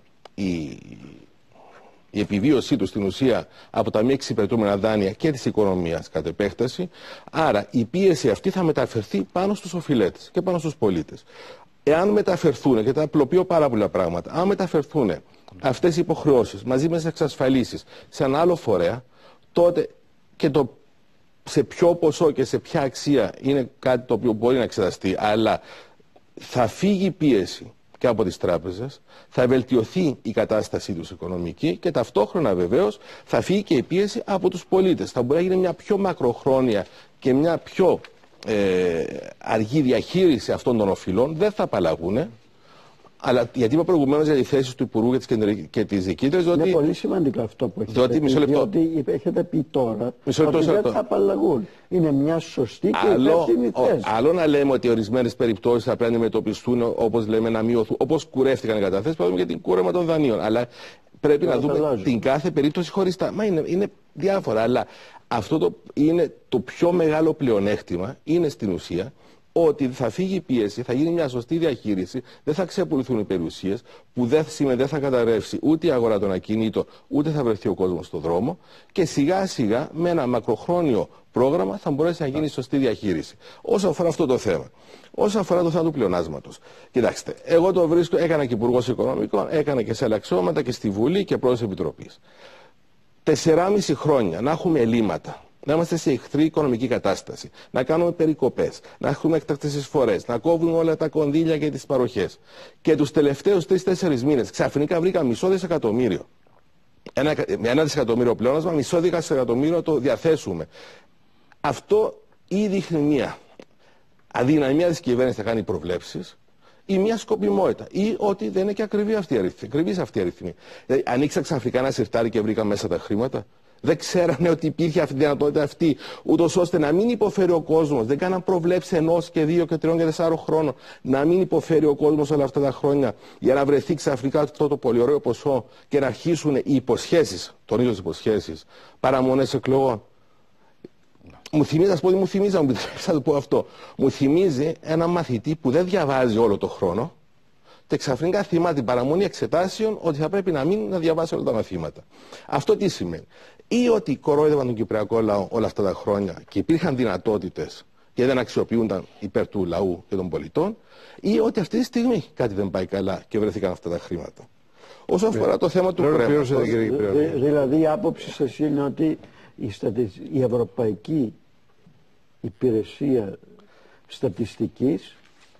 η επιβίωσή του στην ουσία από τα μη εξυπηρετούμενα δάνεια και της οικονομίας κατ' επέκταση. Άρα η πίεση αυτή θα μεταφερθεί πάνω στους οφειλέτες και πάνω στους πολίτες. Εάν μεταφερθούν, και τα απλοποιώ πάρα πολλά πράγματα, αν μεταφερθούν αυτές οι υποχρεώσεις μαζί με τις εξασφαλίσεις σε ένα άλλο φορέα, τότε και σε ποιο ποσό και σε ποια αξία είναι κάτι το οποίο μπορεί να εξεταστεί, αλλά θα φύγει η πίεση και από τις τράπεζες, θα βελτιωθεί η κατάστασή τους οικονομική και ταυτόχρονα βεβαίως θα φύγει και η πίεση από τους πολίτες. Θα μπορεί να γίνει μια πιο μακροχρόνια και μια πιο αργή διαχείριση αυτών των οφειλών, δεν θα απαλλαγούν. Αλλά γιατί είπα προηγουμένως για τη θέση του Υπουργού και της διοικήτριας. Είναι πολύ σημαντικό αυτό που έχετε πει. Διότι έχετε πει τώρα ότι δεν θα απαλλαγούν. Είναι μια σωστή και υπεύθυνη θέση. Άλλο να λέμε ότι ορισμένες περιπτώσεις θα πρέπει να αντιμετωπιστούν, όπως λέμε, να μειωθούν, όπως κουρεύτηκαν οι καταθέσεις, παράδειγμα για την κούρεμα των δανείων. Αλλά πρέπει να δούμε την κάθε περίπτωση χωριστά. Μα είναι διάφορα. Αλλά αυτό είναι το πιο μεγάλο πλεονέκτημα, είναι στην ουσία ότι θα φύγει η πίεση, θα γίνει μια σωστή διαχείριση, δεν θα ξεπουληθούν οι περιουσίες, που δεν θα καταρρεύσει ούτε η αγορά των ακινήτων, ούτε θα βρεθεί ο κόσμος στον δρόμο, και σιγά σιγά με ένα μακροχρόνιο πρόγραμμα θα μπορέσει να γίνει σωστή διαχείριση. Όσο αφορά αυτό το θέμα. Όσο αφορά το θέμα του πλεονάσματος. Κοιτάξτε, εγώ το βρίσκω, έκανα και υπουργός Οικονομικών, έκανα και σε άλλα αξιώματα και στη Βουλή και πρόεδρος Επιτροπής. 4,5 χρόνια να έχουμε ελλείμματα, να είμαστε σε εχθρή οικονομική κατάσταση, να κάνουμε περικοπές, να έχουμε έκτακτες εισφορές, να κόβουμε όλα τα κονδύλια για τις παροχές. Και τους τελευταίους 3-4 μήνες ξαφνικά βρήκα μισό δισεκατομμύριο. Με 1 δισεκατομμύριο πλεόνασμα, μισό δισεκατομμύριο το διαθέσουμε. Αυτό ή δείχνει μια αδυναμία της κυβέρνησης να κάνει προβλέψεις, ή μια σκοπιμότητα, ή ότι δεν είναι και ακριβής αυτή η αριθμή. Δηλαδή, ανοίξα ξαφνικά ένα σιρτάρι και βρήκα μέσα τα χρήματα. Δεν ξέρανε ότι υπήρχε αυτή η δυνατότητα αυτή, ούτως ώστε να μην υποφέρει ο κόσμος. Δεν κάναν προβλέψεις 1 και 2 και 3 και 4 χρόνων. Να μην υποφέρει ο κόσμος όλα αυτά τα χρόνια για να βρεθεί ξαφνικά αυτό το πολύ ωραίο ποσό και να αρχίσουν οι υποσχέσεις, τονίζω τις υποσχέσεις, παραμονές εκλογών. Μου θυμίζει, να πω ότι μου θυμίζει, να μου επιτρέψετε να το πω αυτό. Μου θυμίζει ένα μαθητή που δεν διαβάζει όλο το χρόνο και ξαφνικά θυμά την παραμονή εξετάσεων ότι θα πρέπει να μείνει να διαβάσει όλα τα μαθήματα. Αυτό τι σημαίνει? Ή ότι κορόιδευαν τον κυπριακό λαό όλα αυτά τα χρόνια και υπήρχαν δυνατότητες και δεν αξιοποιούνταν υπέρ του λαού και των πολιτών, ή ότι αυτή τη στιγμή κάτι δεν πάει καλά και βρεθήκαν αυτά τα χρήματα. Όσο αφορά το θέμα του κρέματος. Δηλαδή η άποψη σας είναι ότι η Ευρωπαϊκή Υπηρεσία Στατιστικής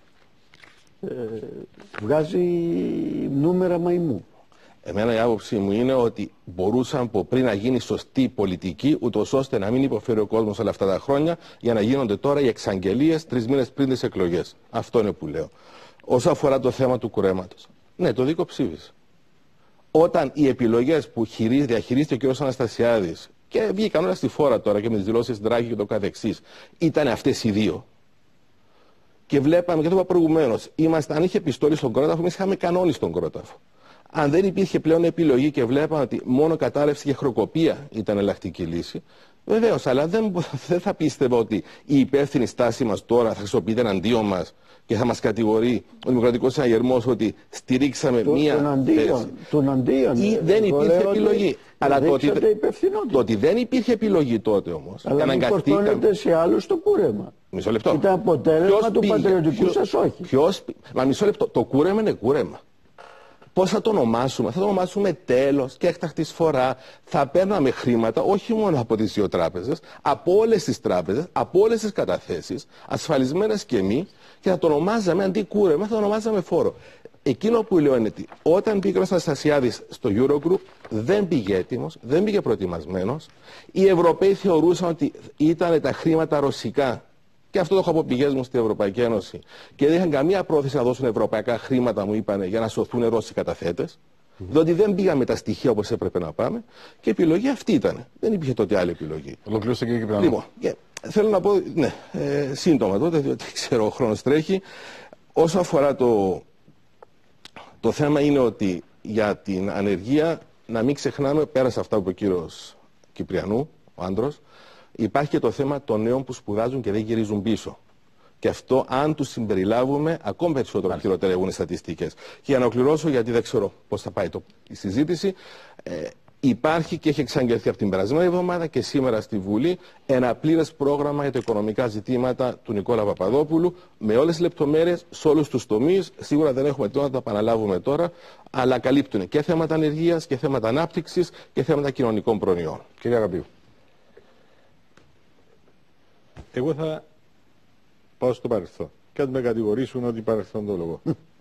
βγάζει νούμερα μαϊμού. Εμένα η άποψή μου είναι ότι μπορούσαν από πριν να γίνει σωστή πολιτική, ούτως ώστε να μην υποφέρει ο κόσμος όλα αυτά τα χρόνια, για να γίνονται τώρα οι εξαγγελίες 3 μήνες πριν τις εκλογές. Αυτό είναι που λέω. Όσο αφορά το θέμα του κουρέματος. Ναι, το δίκο ψήφισε. Όταν οι επιλογές που διαχειρίστηκε ο κ. Αναστασιάδης και βγήκαν όλα στη φόρα τώρα και με τις δηλώσεις Ντράγκη και το καθεξής, ήταν αυτές οι δύο. Και βλέπαμε, και το είπα προηγουμένως, αν είχε πιστόλι στον κρόταφο, εμείς είχαμε κανόνι στον κρόταφο. Αν δεν υπήρχε πλέον επιλογή και βλέπαμε ότι μόνο κατάρρευση και χρεοκοπία ήταν εναλλακτική λύση, βεβαίως, αλλά δεν θα πίστευα ότι η υπεύθυνη στάση μας τώρα θα χρησιμοποιείται εναντίον μας και θα μας κατηγορεί ο Δημοκρατικός Συναγερμός ότι στηρίξαμε μία θέση. Ή δεν υπήρχε επιλογή. Αλλά το ότι δεν υπήρχε επιλογή τότε όμως. Αλλά δεν φορτώνεται σε άλλους το κούρεμα. Μισό λεπτό. Ήταν αποτέλεσμα του πατριωτικού σας όχι. Μα μισό λεπτό. Το κούρεμα είναι κούρεμα. Πώς θα το ονομάσουμε? Θα το ονομάσουμε τέλος και έκτακτη εισφορά. Θα παίρναμε χρήματα όχι μόνο από τις δύο τράπεζες, από όλες τις τράπεζες, από όλες τις καταθέσεις, ασφαλισμένες και μη, και θα το ονομάζαμε αντί κούρεμα, θα το ονομάζαμε φόρο. Εκείνο που λέω είναι ότι όταν πήγε ο Αναστασιάδης στο Eurogroup δεν πήγε έτοιμος, δεν πήγε προετοιμασμένος. Οι Ευρωπαίοι θεωρούσαν ότι ήταν τα χρήματα ρωσικά. Και αυτό το έχω από πηγές μου στην Ευρωπαϊκή Ένωση. Και δεν είχαν καμία πρόθεση να δώσουν ευρωπαϊκά χρήματα, μου είπαν, για να σωθούν Ρώσοι καταθέτες. Διότι δεν πήγαμε τα στοιχεία όπως έπρεπε να πάμε. Και η επιλογή αυτή ήταν. Δεν υπήρχε τότε άλλη επιλογή. Ολοκλήρωσε, κύριε Κυπριανό. Λοιπόν, θέλω να πω, ναι, σύντομα τότε, διότι ξέρω ο χρόνος τρέχει. Όσο αφορά το θέμα είναι ότι για την ανεργία, να μην ξεχνάμε, πέρα σε αυτά που είπε ο κύριος Κυπριανού, ο άντρος, υπάρχει και το θέμα των νέων που σπουδάζουν και δεν γυρίζουν πίσω. Και αυτό, αν τους συμπεριλάβουμε, ακόμη περισσότερο χειροτερεύουν οι στατιστικές. Και για να ολοκληρώσω, γιατί δεν ξέρω πώς θα πάει η συζήτηση, υπάρχει και έχει εξαγγελθεί από την περασμένη εβδομάδα και σήμερα στη Βουλή ένα πλήρες πρόγραμμα για τα οικονομικά ζητήματα του Νικόλα Παπαδόπουλου, με όλες τις λεπτομέρειες, σε όλους τους τομείς. Σίγουρα δεν έχουμε τώρα να τα επαναλάβουμε τώρα, αλλά καλύπτουν και θέματα ανεργίας και θέματα ανάπτυξης και θέματα κοινωνικών προνοιών. Κύριε Αγαπίου. Εγώ θα πάω στο παρελθόν και αν με κατηγορήσουν ότι παρελθόντολογο.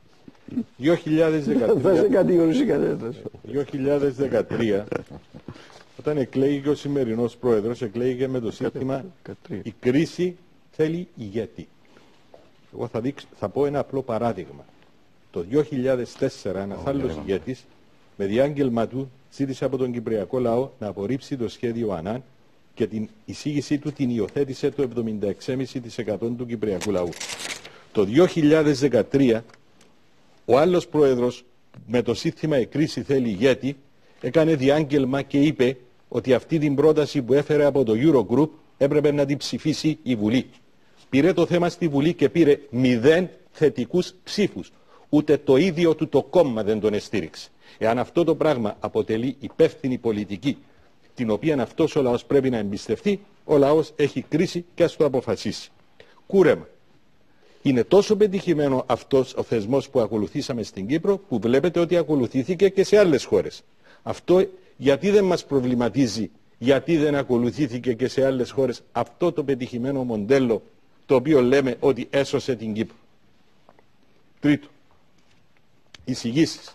2013, όταν εκλέγηκε ο σημερινός πρόεδρος, εκλέγηκε με το σύνθημα «Η κρίση θέλει ηγέτη». Εγώ θα πω ένα απλό παράδειγμα. Το 2004 ένας άλλος ηγέτης, με διάγγελμα του, ζήτησε από τον Κυπριακό λαό να απορρίψει το σχέδιο ΑΝΑΝ και την εισήγησή του την υιοθέτησε το 76,5% του Κυπριακού λαού. Το 2013 ο άλλος πρόεδρος με το σύνθημα «Η κρίση θέλει ηγέτη» έκανε διάγγελμα και είπε ότι αυτή την πρόταση που έφερε από το Eurogroup έπρεπε να την ψηφίσει η Βουλή. Πήρε το θέμα στη Βουλή και πήρε 0 θετικούς ψήφους. Ούτε το ίδιο του το κόμμα δεν τον εστήριξε. Εάν αυτό το πράγμα αποτελεί υπεύθυνη πολιτική την οποία αυτός ο λαός πρέπει να εμπιστευτεί, ο λαός έχει κρίση και ας το αποφασίσει. Κούρεμα. Είναι τόσο πετυχημένο αυτός ο θεσμός που ακολουθήσαμε στην Κύπρο, που βλέπετε ότι ακολουθήθηκε και σε άλλες χώρες. Αυτό γιατί δεν μας προβληματίζει, γιατί δεν ακολουθήθηκε και σε άλλες χώρες αυτό το πετυχημένο μοντέλο, το οποίο λέμε ότι έσωσε την Κύπρο. Τρίτο, εισηγήσεις.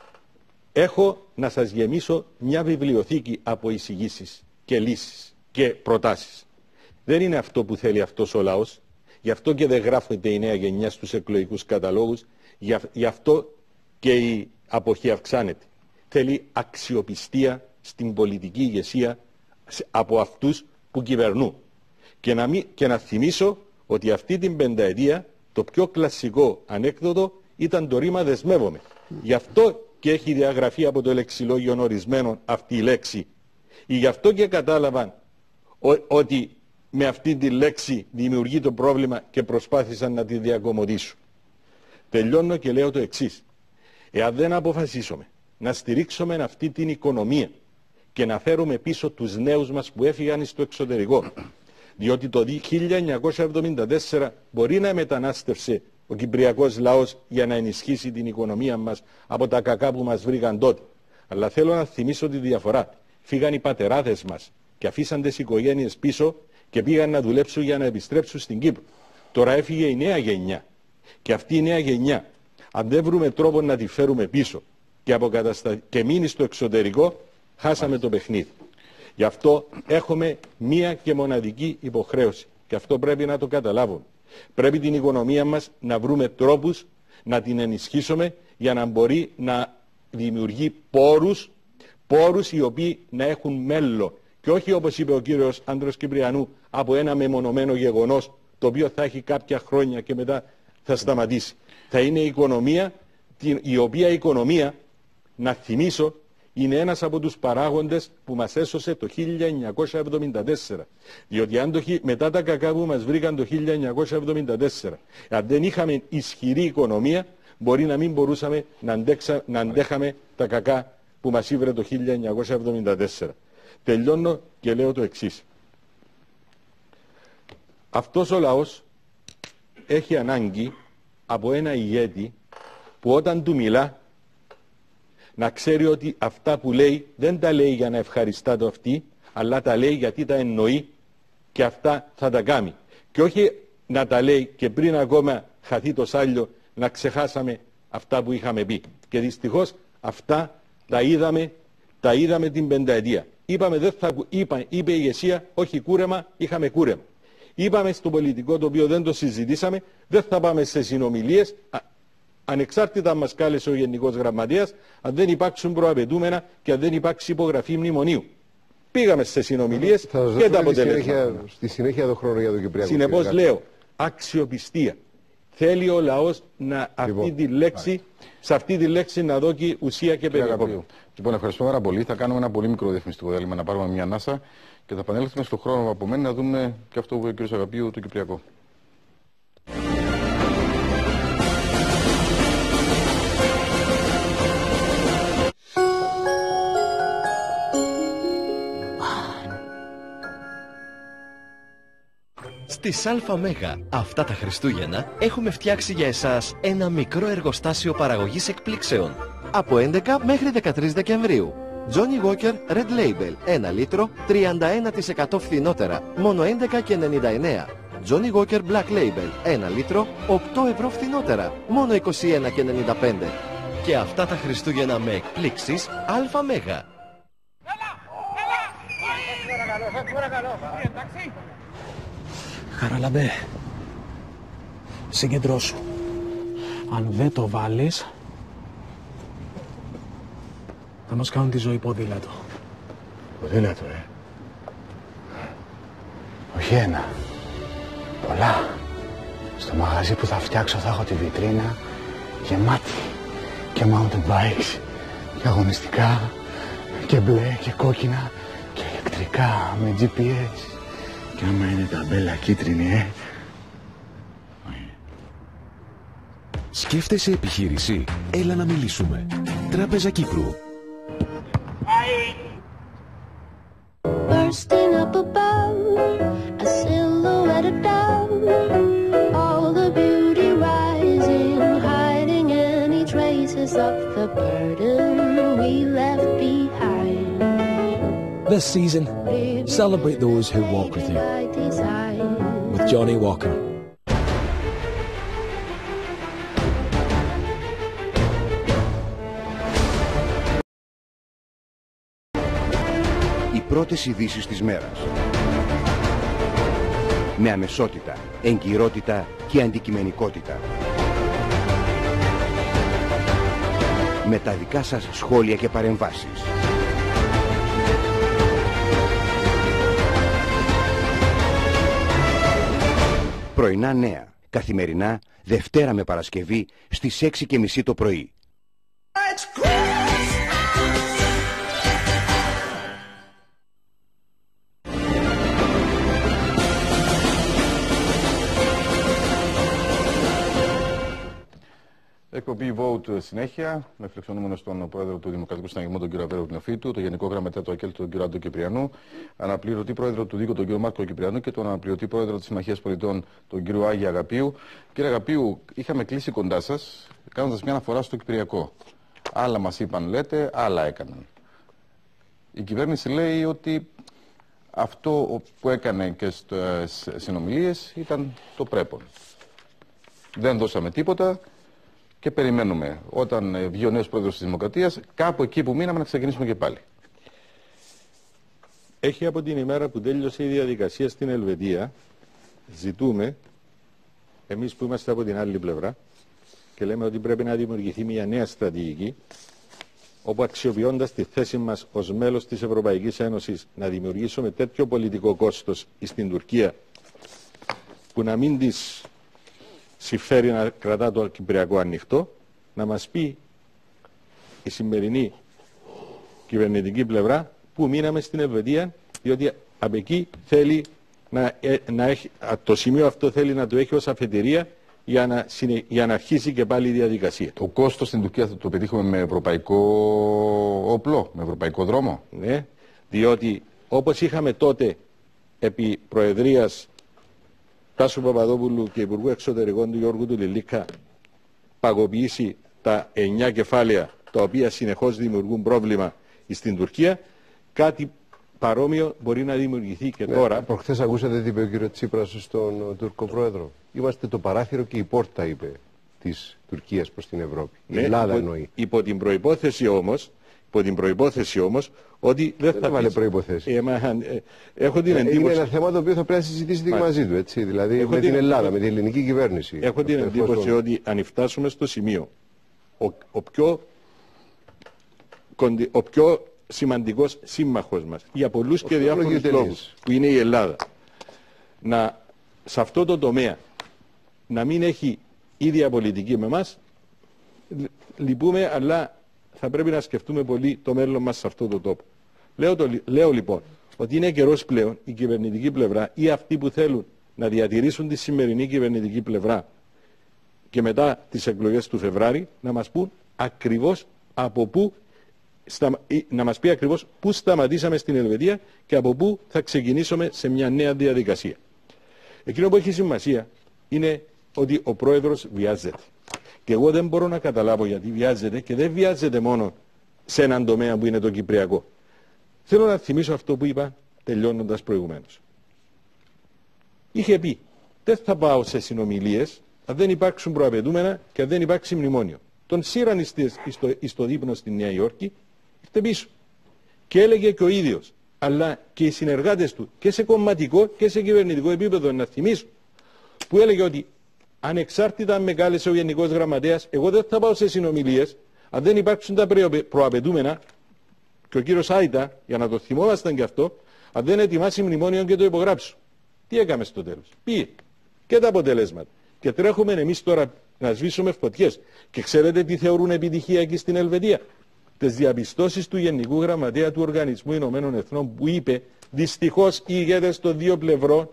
Έχω να σας γεμίσω μια βιβλιοθήκη από εισηγήσεις και λύσεις και προτάσεις. Δεν είναι αυτό που θέλει αυτός ο λαός. Γι' αυτό και δεν γράφεται η νέα γενιά στους εκλογικούς καταλόγους. Γι' αυτό και η αποχή αυξάνεται. Θέλει αξιοπιστία στην πολιτική ηγεσία από αυτούς που κυβερνούν. Και να θυμίσω ότι αυτή την πενταετία το πιο κλασικό ανέκδοτο ήταν το ρήμα «δεσμεύομαι». Γι' αυτό και έχει διαγραφεί από το λεξιλόγιο ορισμένων αυτή η λέξη. Γι' αυτό και κατάλαβαν ότι με αυτή τη λέξη δημιουργεί το πρόβλημα και προσπάθησαν να τη διακομωδήσουν. Τελειώνω και λέω το εξής. Εάν δεν αποφασίσουμε να στηρίξουμε αυτή την οικονομία και να φέρουμε πίσω τους νέους μας που έφυγαν στο εξωτερικό, διότι το 1974 μπορεί να μετανάστευσε ο κυπριακός λαός για να ενισχύσει την οικονομία μας από τα κακά που μας βρήκαν τότε. Αλλά θέλω να θυμίσω τη διαφορά. Φύγαν οι πατεράδες μας και αφήσαν τις οικογένειες πίσω και πήγαν να δουλέψουν για να επιστρέψουν στην Κύπρο. Τώρα έφυγε η νέα γενιά. Και αυτή η νέα γενιά, αν δεν βρούμε τρόπο να τη φέρουμε πίσω και μείνει στο εξωτερικό, χάσαμε το παιχνίδι. Γι' αυτό έχουμε μία και μοναδική υποχρέωση. Και αυτό πρέπει να το καταλάβουμε. Πρέπει την οικονομία μας να βρούμε τρόπους να την ενισχύσουμε για να μπορεί να δημιουργεί πόρους οι οποίοι να έχουν μέλλον. Και όχι, όπως είπε ο κύριος Άντρος Κυπριανού, από ένα μεμονωμένο γεγονός το οποίο θα έχει κάποια χρόνια και μετά θα σταματήσει. Θα είναι η οικονομία, η οποία οικονομία, να θυμίσω, είναι ένας από τους παράγοντες που μας έσωσε το 1974. Διότι μετά τα κακά που μας βρήκαν το 1974, αν δεν είχαμε ισχυρή οικονομία, μπορεί να μην μπορούσαμε να αντέχαμε τα κακά που μας ήβρε το 1974. Τελειώνω και λέω το εξής. Αυτός ο λαός έχει ανάγκη από ένα ηγέτη που όταν του μιλά να ξέρει ότι αυτά που λέει δεν τα λέει για να ευχαριστά το αυτή, αλλά τα λέει γιατί τα εννοεί και αυτά θα τα κάνει. Και όχι να τα λέει και πριν ακόμα χαθεί το σάλιο να ξεχάσαμε αυτά που είχαμε πει. Και δυστυχώς αυτά τα είδαμε την πενταετία. Είπε η ηγεσία, όχι κούρεμα, είχαμε κούρεμα. Είπαμε στο πολιτικό το οποίο δεν το συζητήσαμε, δεν θα πάμε σε συνομιλίες, ανεξάρτητα αν μας κάλεσε ο Γενικός Γραμματέας, αν δεν υπάρξουν προαπαιτούμενα και αν δεν υπάρξει υπογραφή μνημονίου. Πήγαμε σε συνομιλίες και τα αποτελέσματα. Στη συνέχεια το χρόνο για το Κυπριακό. Συνεπώς λέω, αξιοπιστία. Θέλει ο λαός σε αυτή τη λέξη να δώσει ουσία και περιεχόμενο. Λοιπόν, ευχαριστώ πάρα πολύ. Θα κάνουμε ένα πολύ μικρό διαφημιστικό διάλειμμα, να πάρουμε μια ανάσα και θα επανέλθουμε στον χρόνο που απομένει να δούμε και αυτό που είπε ο κ. Αγαπίου, το Κυπριακό. Στις ΑΜ αυτά τα Χριστούγεννα έχουμε φτιάξει για εσάς ένα μικρό εργοστάσιο παραγωγής εκπλήξεων. Από 11 μέχρι 13 Δεκεμβρίου. Johnny Walker Red Label 1 λίτρο 31% φθηνότερα, μόνο 11,99. Johnny Walker Black Label 1 λίτρο 8 ευρώ φθηνότερα, μόνο 21,95. Και αυτά τα Χριστούγεννα με εκπλήξεις ΑΜ. Χαραλαμπέ, συγκεντρώσου. Αν δεν το βάλεις, θα μας κάνουν τη ζωή ποδήλατο. Ποδήλατο, όχι ένα. Πολλά. Στο μαγαζί που θα φτιάξω θα έχω τη βιτρίνα γεμάτη. Και mountain bikes, και αγωνιστικά, και μπλε, και κόκκινα, και ηλεκτρικά, με GPS. Και άμα είναι ταμπέλα κίτρινη, Σκέφτεσαι επιχείρηση? Έλα να μιλήσουμε. Τράπεζα Κύπρου. resting up above, a silhouette of dove, all the beauty rising, hiding any traces of the burden we left behind. This season, celebrate those who walk with you. With Johnny Walker. Οι πρώτες ειδήσεις της μέρας. Με αμεσότητα, εγκυρότητα και αντικειμενικότητα. Με τα δικά σας σχόλια και παρεμβάσεις. Πρωινά νέα. Καθημερινά, Δευτέρα με Παρασκευή στις 6:30 το πρωί. Εκπομπή Vote συνέχεια, με φιλοξενούμενο στον πρόεδρο του Δημοκρατικού Συναγερμού, τον κύριο Αβέρου Πνεοφίτου, τον γενικό γραμματέα του ΑΚΕΛ, τον κύριο Άντο Κυπριανού, αναπληρωτή πρόεδρο του ΔΙΚΟ, τον κύριο Μάρκο Κυπριανού και τον αναπληρωτή πρόεδρο της Συμμαχίας Πολιτών, τον κύριο Άγια Αγαπίου. Κύριε Αγαπίου, είχαμε κλείσει κοντά σας, κάνοντας μια αναφορά στο Κυπριακό. Άλλα μας είπαν, λέτε, άλλα έκαναν. Η κυβέρνηση λέει ότι αυτό που έκανε και στις συνομιλίες ήταν το πρέπον. Δεν δώσαμε τίποτα. Και περιμένουμε όταν βγει ο νέος πρόεδρος της Δημοκρατίας, κάπου εκεί που μείναμε να ξεκινήσουμε και πάλι. Έχει από την ημέρα που τέλειωσε η διαδικασία στην Ελβετία, ζητούμε, εμείς που είμαστε από την άλλη πλευρά, και λέμε ότι πρέπει να δημιουργηθεί μια νέα στρατηγική, όπου αξιοποιώντας τη θέση μας ως μέλος της Ευρωπαϊκής Ένωσης να δημιουργήσουμε τέτοιο πολιτικό κόστος στην Τουρκία, που να μην της συμφέρει να κρατά το Κυπριακό ανοιχτό, να μας πει η σημερινή κυβερνητική πλευρά που μείναμε στην Ελβετία, διότι από εκεί θέλει να έχει, το σημείο αυτό θέλει να το έχει ως αφετηρία για να αρχίσει και πάλι η διαδικασία. Το κόστος στην Τουρκία θα το πετύχουμε με ευρωπαϊκό όπλο, με ευρωπαϊκό δρόμο. Ναι, διότι όπως είχαμε τότε επί Προεδρίας Τάσου Παπαδόπουλου και Υπουργού Εξωτερικών του Γιώργου του Λιλίκα παγωποιήσει τα 9 κεφάλαια τα οποία συνεχώς δημιουργούν πρόβλημα στην Τουρκία, κάτι παρόμοιο μπορεί να δημιουργηθεί και τώρα. Προχθές ακούσατε τι είπε ο κ. Τσίπρας στον Τούρκο Πρόεδρο. Είμαστε το παράθυρο και η πόρτα, είπε, της Τουρκίας προς την Ευρώπη. Η Ελλάδα εννοεί. Υπό την προϋπόθεση όμως ότι δεν θα βάλε προϋποθέσεις. Έχω την εντύπωση. Είναι ένα θέμα το οποίο θα πρέπει να συζητήσετε μαζί του, έτσι, δηλαδή με την Ελλάδα, με την ελληνική κυβέρνηση. Έχω την εντύπωση ότι αν φτάσουμε στο σημείο ο πιο σημαντικός σύμμαχος μας για πολλούς και διάφορους λόγους που είναι η Ελλάδα, σε αυτό το τομέα να μην έχει ίδια πολιτική με εμάς, λυπούμε, αλλά θα πρέπει να σκεφτούμε πολύ το μέλλον μας σε αυτό το τόπο. Λέω λοιπόν ότι είναι καιρός πλέον η κυβερνητική πλευρά ή αυτοί που θέλουν να διατηρήσουν τη σημερινή κυβερνητική πλευρά και μετά τις εκλογές του Φεβράρι να μας πούν ακριβώς από πού, να μας πει ακριβώς πού σταματήσαμε στην Ελβετία και από πού θα ξεκινήσουμε σε μια νέα διαδικασία. Εκείνο που έχει σημασία είναι ότι ο πρόεδρος βιάζεται. Και εγώ δεν μπορώ να καταλάβω γιατί βιάζεται, και δεν βιάζεται μόνο σε έναν τομέα που είναι το Κυπριακό. Θέλω να θυμίσω αυτό που είπα τελειώνοντας προηγουμένως. Είχε πει, δεν θα πάω σε συνομιλίες αν δεν υπάρξουν προαπαιτούμενα και αν δεν υπάρξει μνημόνιο. Τον σύραν στο δείπνο στη Νέα Υόρκη, ήρθε πίσω. Και έλεγε και ο ίδιος, αλλά και οι συνεργάτες του και σε κομματικό και σε κυβερνητικό επίπεδο, να θυμίσουν, που έλεγε ότι ανεξάρτητα αν με κάλεσε ο Γενικός Γραμματέας, εγώ δεν θα πάω σε συνομιλίες αν δεν υπάρξουν τα προαπαιτούμενα, και ο κύριος Άιτα, για να το θυμόμασταν και αυτό, αν δεν ετοιμάσει μνημόνιο και το υπογράψω. Τι έκαμε στο τέλος? Πήγε. Και τα αποτελέσματα. Και τρέχουμε εμείς τώρα να σβήσουμε φωτιές. Και ξέρετε τι θεωρούν επιτυχία εκεί στην Ελβετία? Τις διαπιστώσεις του Γενικού Γραμματέα του Οργανισμού Ηνωμένων Εθνών, που είπε δυστυχώς οι ηγέτες των δύο πλευρών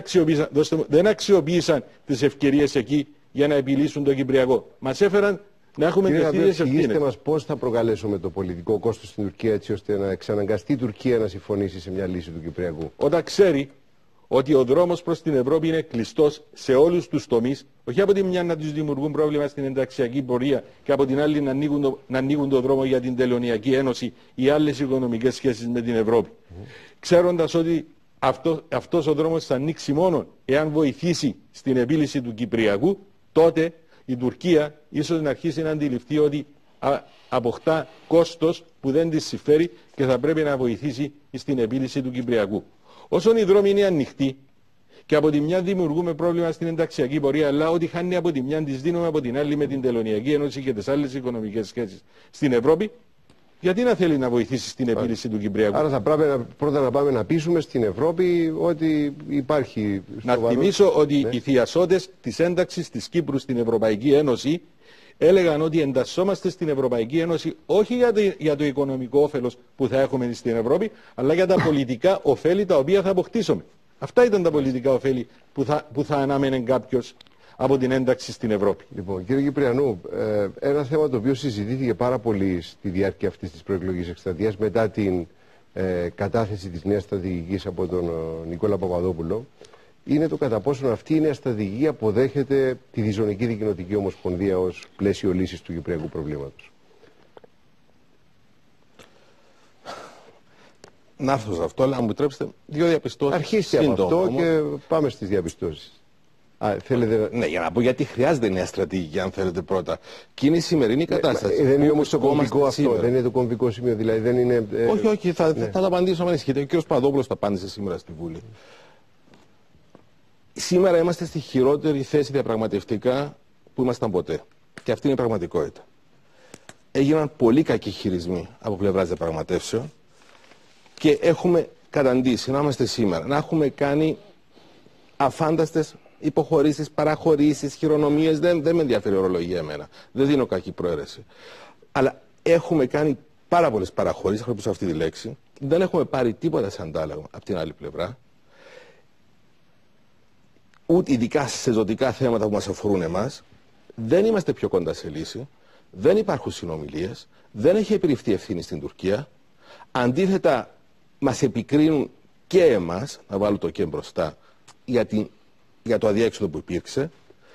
δεν αξιοποίησαν τις ευκαιρίες εκεί για να επιλύσουν το Κυπριακό. Μας έφεραν να έχουμε τις ίδιες ευθύνες. Εξηγήστε μας πώς θα προκαλέσουμε το πολιτικό κόστος στην Τουρκία, έτσι ώστε να εξαναγκαστεί η Τουρκία να συμφωνήσει σε μια λύση του Κυπριακού. Όταν ξέρει ότι ο δρόμος προς την Ευρώπη είναι κλειστός σε όλους τους τομείς, όχι από τη μια να τους δημιουργούν πρόβλημα στην ενταξιακή πορεία και από την άλλη να ανοίγουν το δρόμο για την Τελωνειακή Ένωση ή άλλες οικονομικές σχέσεις με την Ευρώπη. Ξέροντας ότι αυτός ο δρόμος θα ανοίξει μόνο εάν βοηθήσει στην επίλυση του Κυπριακού, τότε η Τουρκία ίσως να αρχίσει να αντιληφθεί ότι αποκτά κόστος που δεν της συμφέρει και θα πρέπει να βοηθήσει στην επίλυση του Κυπριακού. Όσον οι δρόμοι είναι ανοιχτοί και από τη μια δημιουργούμε πρόβλημα στην ενταξιακή πορεία, αλλά ό,τι χάνει από τη μια τις δίνουμε από την άλλη με την Τελωνειακή Ένωση και τις άλλες οικονομικές σχέσεις στην Ευρώπη, γιατί να θέλει να βοηθήσει στην επίλυση του Κυπριακού. Άρα θα πρέπει πρώτα να πάμε να πείσουμε στην Ευρώπη ότι υπάρχει. Να θυμίσω ότι οι θειασότες της ένταξης της Κύπρου στην Ευρωπαϊκή Ένωση έλεγαν ότι εντασσόμαστε στην Ευρωπαϊκή Ένωση όχι για το οικονομικό όφελος που θα έχουμε στην Ευρώπη, αλλά για τα πολιτικά ωφέλη τα οποία θα αποκτήσουμε. Αυτά ήταν τα πολιτικά ωφέλη που θα ανάμενε κάποιος από την ένταξη στην Ευρώπη. Λοιπόν, κύριε Κυπριανού, ένα θέμα το οποίο συζητήθηκε πάρα πολύ στη διάρκεια αυτής της προεκλογικής εκστρατείας μετά την κατάθεση της νέας στρατηγικής από τον Νικόλα Παπαδόπουλο, είναι το κατά πόσον αυτή η νέα στρατηγική αποδέχεται τη Διζωνική Δικοινοτική Ομοσπονδία ως πλαίσιο λύσης του κυπριακού προβλήματος. Να έρθω σε αυτό, αλλά αν μου επιτρέψετε δύο διαπιστώσεις. Αρχίστε από αυτό και πάμε στις διαπιστώσεις. Θέλετε... Ναι, για να πω γιατί χρειάζεται νέα στρατηγική, αν θέλετε πρώτα. Και είναι η σημερινή κατάσταση. Δεν είναι όμως το κομβικό αυτό, δεν είναι το κομβικό σημείο, δηλαδή δεν είναι... Όχι, θα το απαντήσω αν ανησυχείτε. Ο κ. Παδόπουλος το απάντησε σήμερα στη Βουλή. Σήμερα είμαστε στη χειρότερη θέση διαπραγματευτικά που ήμασταν ποτέ. Και αυτή είναι η πραγματικότητα. Έγιναν πολύ κακοί χειρισμοί από πλευράς διαπραγματεύσεων και έχουμε καταντήσει να είμαστε σήμερα, να έχουμε κάνει αφάνταστες υποχωρήσεις, παραχωρήσεις, χειρονομίες. Δεν με ενδιαφέρει η ορολογία εμένα. Δεν δίνω κακή προαίρεση. Αλλά έχουμε κάνει πάρα πολλές παραχωρήσεις, έχω χρησιμοποιήσω αυτή τη λέξη. Δεν έχουμε πάρει τίποτα σε αντάλλαγμα από την άλλη πλευρά. Ούτε ειδικά σε ζωτικά θέματα που μας αφορούν εμάς. Δεν είμαστε πιο κοντά σε λύση. Δεν υπάρχουν συνομιλίες. Δεν έχει επιληφθεί ευθύνη στην Τουρκία. Αντίθετα, μας επικρίνουν και εμάς, να βάλω το και μπροστά, για το αδιέξοδο που υπήρξε.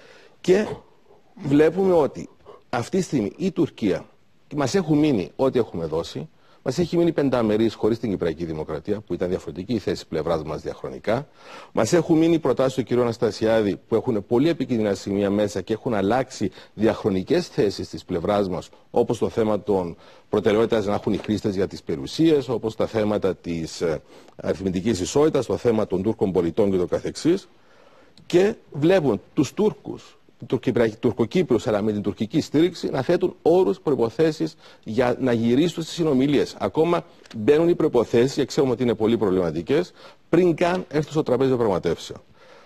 Και βλέπουμε ότι αυτή τη στιγμή η Τουρκία μας έχουν μείνει ό,τι έχουμε δώσει. Μας έχει μείνει πενταμερής χωρίς την Κυπριακή Δημοκρατία, που ήταν διαφορετική η θέση πλευράς μας διαχρονικά. Μας έχουν μείνει προτάσεις του κ. Αναστασιάδη, που έχουν πολύ επικίνδυνα σημεία μέσα και έχουν αλλάξει διαχρονικές θέσεις της πλευράς μας, όπως το θέμα των προτεραιότητας να έχουν οι χρήστες για τις περιουσίες, όπως τα θέματα της αριθμητικής ισότητας, το θέμα των Τούρκων πολιτών και το καθεξής. Και βλέπουν τους Τούρκους, Τουρκοκύπριους, αλλά με την τουρκική στήριξη, να θέτουν όρους, προϋποθέσεις για να γυρίσουν στις συνομιλίες. Ακόμα μπαίνουν οι προϋποθέσεις, και ξέρουμε ότι είναι πολύ προβληματικές, πριν καν έρθουν στο τραπέζι των πραγματεύσεων.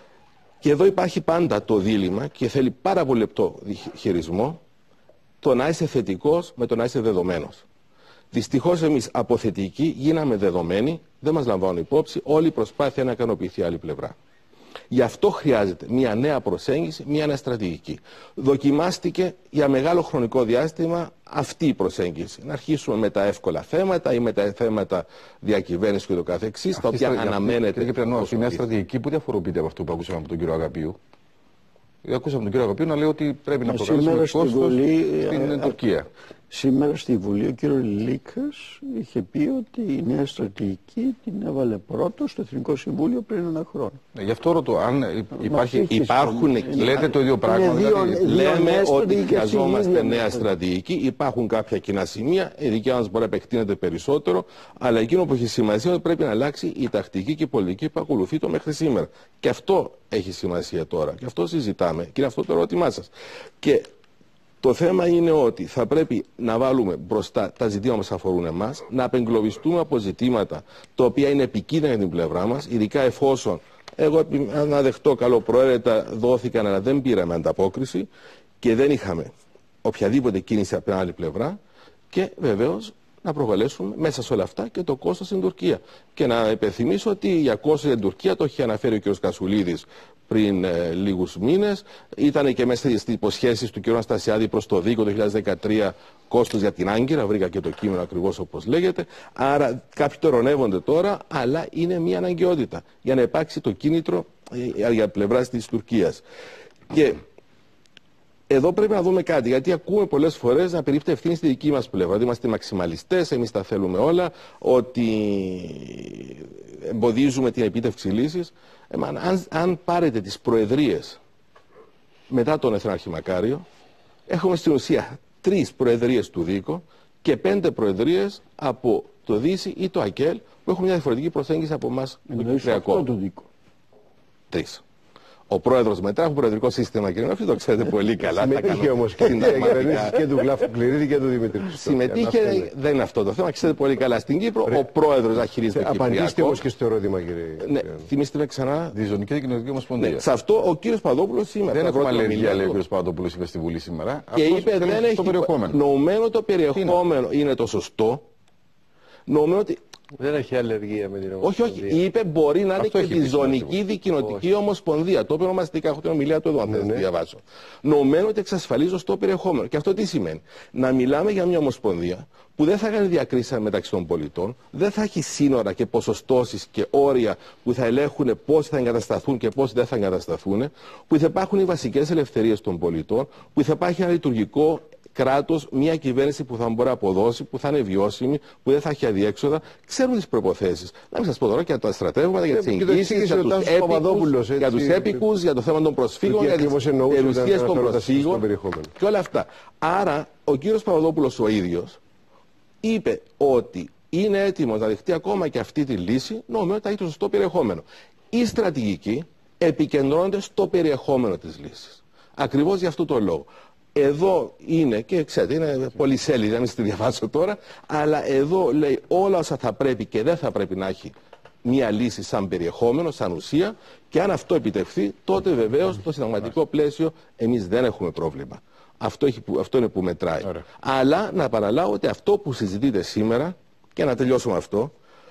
Και εδώ υπάρχει πάντα το δίλημμα και θέλει πάρα πολύ λεπτό χειρισμό, το να είσαι θετικός με το να είσαι δεδομένος. Δυστυχώς εμείς από θετικοί γίναμε δεδομένοι, δεν μας λαμβάνουν υπόψη, όλη η προσπάθεια να ικανοποιηθεί άλλη πλευρά. Γι' αυτό χρειάζεται μια νέα προσέγγιση, μια νέα στρατηγική. Δοκιμάστηκε για μεγάλο χρονικό διάστημα αυτή η προσέγγιση. Να αρχίσουμε με τα εύκολα θέματα ή με τα θέματα διακυβέρνησης και το καθεξής, τα οποία αναμένεται. Κύριε Κυπριανό, αυτή η νέα στρατηγική που διαφοροποιείται από αυτό που ακούσαμε από τον κύριο Αγαπίου. Ακούσαμε τον κύριο Αγαπίου να λέει ότι πρέπει να προκαλέσουμε κόστος στην Τουρκία. Σήμερα στη Βουλή ο κύριος Λίκας είχε πει ότι η νέα στρατηγική την έβαλε πρώτο στο Εθνικό Συμβούλιο πριν ένα χρόνο. Γι' αυτό ρωτώ, αν υπάρχουν εκεί. Λέτε το ίδιο πράγμα. Λέμε ότι χρειαζόμαστε νέα στρατηγική, υπάρχουν κάποια κοινά σημεία, η δικιά μας μπορεί να επεκτείνεται περισσότερο, αλλά εκείνο που έχει σημασία είναι ότι πρέπει να αλλάξει η τακτική και η πολιτική που ακολουθεί το μέχρι σήμερα. Και αυτό έχει σημασία τώρα. Και αυτό συζητάμε. Και είναι αυτό το ερώτημά σας. Και το θέμα είναι ότι θα πρέπει να βάλουμε μπροστά τα ζητήματα που μας αφορούν εμάς, να απεγκλωβιστούμε από ζητήματα τα οποία είναι επικίνδυνα για την πλευρά μας, ειδικά εφόσον εγώ να δεχτώ καλοπροαίρετα δόθηκαν, αλλά δεν πήραμε ανταπόκριση και δεν είχαμε οποιαδήποτε κίνηση από την άλλη πλευρά, και βεβαίως να προκαλέσουμε μέσα σε όλα αυτά και το κόστος στην Τουρκία. Και να υπενθυμίσω ότι για κόστος στην Τουρκία το έχει αναφέρει ο κ. Κασουλίδης πριν λίγους μήνες. Ήταν και μέσα στις υποσχέσεις του κ. Αναστασιάδη προς το Δίκο το 2013 κόστος για την Άγκυρα. Βρήκα και το κείμενο ακριβώς όπως λέγεται. Άρα κάποιοι το ειρωνεύονται τώρα, αλλά είναι μια αναγκαιότητα για να υπάρξει το κίνητρο για πλευράς της Τουρκίας. Και εδώ πρέπει να δούμε κάτι, γιατί ακούμε πολλές φορές να περίπτει ευθύνη στη δική μας πλευρά. Ότι είμαστε μαξιμαλιστές, εμείς τα θέλουμε όλα, ότι εμποδίζουμε την επίτευξη λύσης. Αν πάρετε τις προεδρίες μετά τον Εθνάρχη έχουμε στην ουσία 3 προεδρίες του Δίκο και 5 προεδρίες από το Δύση ή το ΑΚΕΛ που έχουν μια διαφορετική προσέγγιση από εμάς το Κυπριακό. 3. Ο πρόεδρος μετά έχει προεδρικό σύστημα, κύριε Νόφη, το ξέρετε πολύ καλά. Συμμετείχε όμως και και του Γλάφου Κληρίδη και του Δημήτρη Χριστόφια. Συμμετείχε, δεν είναι αυτό το θέμα, ξέρετε πολύ καλά. Στην Κύπρο ο πρόεδρος να χειρίζεται το Κυπριακό. Απαντήστε όμως και στο ερώτημα, κύριε. Ναι, θυμίστε με ξανά. Διζωνική και Κοινωνική Ομοσπονδία. Ναι, σε αυτό ο κύριος Παπαδόπουλος σήμερα. Δεν έχουμε αλλεργία, λέει ο κύριος Παπαδόπουλος, είπε στη Βουλή σήμερα. Και είπε δεν έχει νοουμένο το περιεχόμενο είναι το σωστό. Νοουμένο ότι. Δεν έχει αλλεργία με την Ομοσπονδία. Όχι, είπε μπορεί να είναι και τη Ζωνική Δικοινοτική Ομοσπονδία. Το οποίο ονομαστικά έχω την ομιλία του εδώ, αν δεν τη διαβάσω. Νομμένο ότι εξασφαλίζει σωστό περιεχόμενο. Και αυτό τι σημαίνει? Να μιλάμε για μια ομοσπονδία που δεν θα κάνει διακρίσεις μεταξύ των πολιτών, δεν θα έχει σύνορα και ποσοστώσεις και όρια που θα ελέγχουν πόσοι θα εγκατασταθούν και πόσοι δεν θα εγκατασταθούν, που θα υπάρχουν οι βασικές ελευθερίες των πολιτών, που θα υπάρχει ένα λειτουργικό κράτος, μια κυβέρνηση που θα μπορεί να αποδώσει, που θα είναι βιώσιμη, που δεν θα έχει αδιέξοδα. Ξέρουν τις προϋποθέσεις. Να μην σας πω τώρα και για τα στρατεύματα, για τις εγγύησεις, για τους έπικους, για το θέμα των προσφύγων, για τις περιουσίες των προσφύγων και όλα αυτά. Άρα, ο κύριος Παπαδόπουλος ο ίδιος είπε ότι είναι έτοιμος να δεχτεί ακόμα και αυτή τη λύση, νομίζω ότι θα έχει το σωστό περιεχόμενο. Η στρατηγική επικεντρώνεται στο περιεχόμενο της λύσης. Ακριβώς για αυτό το λόγο. Εδώ είναι, και ξέρετε, είναι πολυσέλιδη, να μην στη διαβάσω τώρα, αλλά εδώ λέει όλα όσα θα πρέπει και δεν θα πρέπει να έχει μία λύση σαν περιεχόμενο, σαν ουσία, και αν αυτό επιτευχθεί, τότε βεβαίως το συνταγματικό πλαίσιο εμείς δεν έχουμε πρόβλημα. Αυτό είναι που μετράει. Άρα. Αλλά να παραλάβω ότι αυτό που συζητείτε σήμερα, και να τελειώσω με αυτό,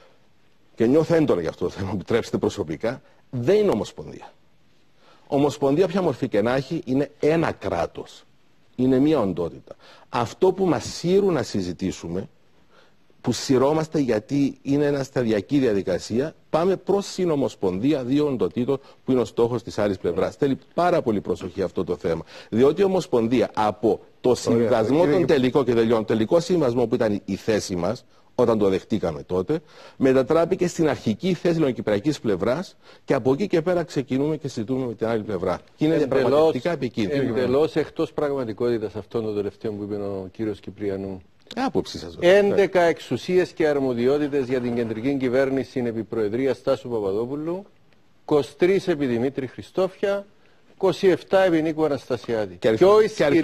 και νιώθω έντονα για αυτό το θέμα, επιτρέψτε προσωπικά, δεν είναι ομοσπονδία. Ομοσπονδία, ποια μορφή και να έχει, είναι ένα κράτος. Είναι μια οντότητα. Αυτό που μας σύρουν να συζητήσουμε, που σειρώμαστε γιατί είναι μια σταδιακή διαδικασία, πάμε προς συνομοσπονδία δύο οντοτήτων που είναι ο στόχος της άλλης πλευράς. Θέλει πάρα πολύ προσοχή αυτό το θέμα. Διότι η ομοσπονδία από το συμβιβασμό των τελικών και τελειών, τελικό συμβιβασμό που ήταν η θέση μας, όταν το δεχτήκαμε τότε, μετατράπηκε στην αρχική θέση ελληνοκυπριακής πλευράς και από εκεί και πέρα ξεκινούμε και συζητούμε με την άλλη πλευρά. Και είναι πραγματικά επικίνδυνο. Εντελώς εκτός πραγματικότητας αυτών των τελευταίων που είπε ο κύριος Κυπριανού. Άποψη σας. 11 εξουσίες και αρμοδιότητες για την κεντρική κυβέρνηση επί προεδρία Στάσου Παπαδόπουλου, 23 επί Δημήτρη Χριστόφια, 27 επί Νίκου Αναστασιάδη. Πιο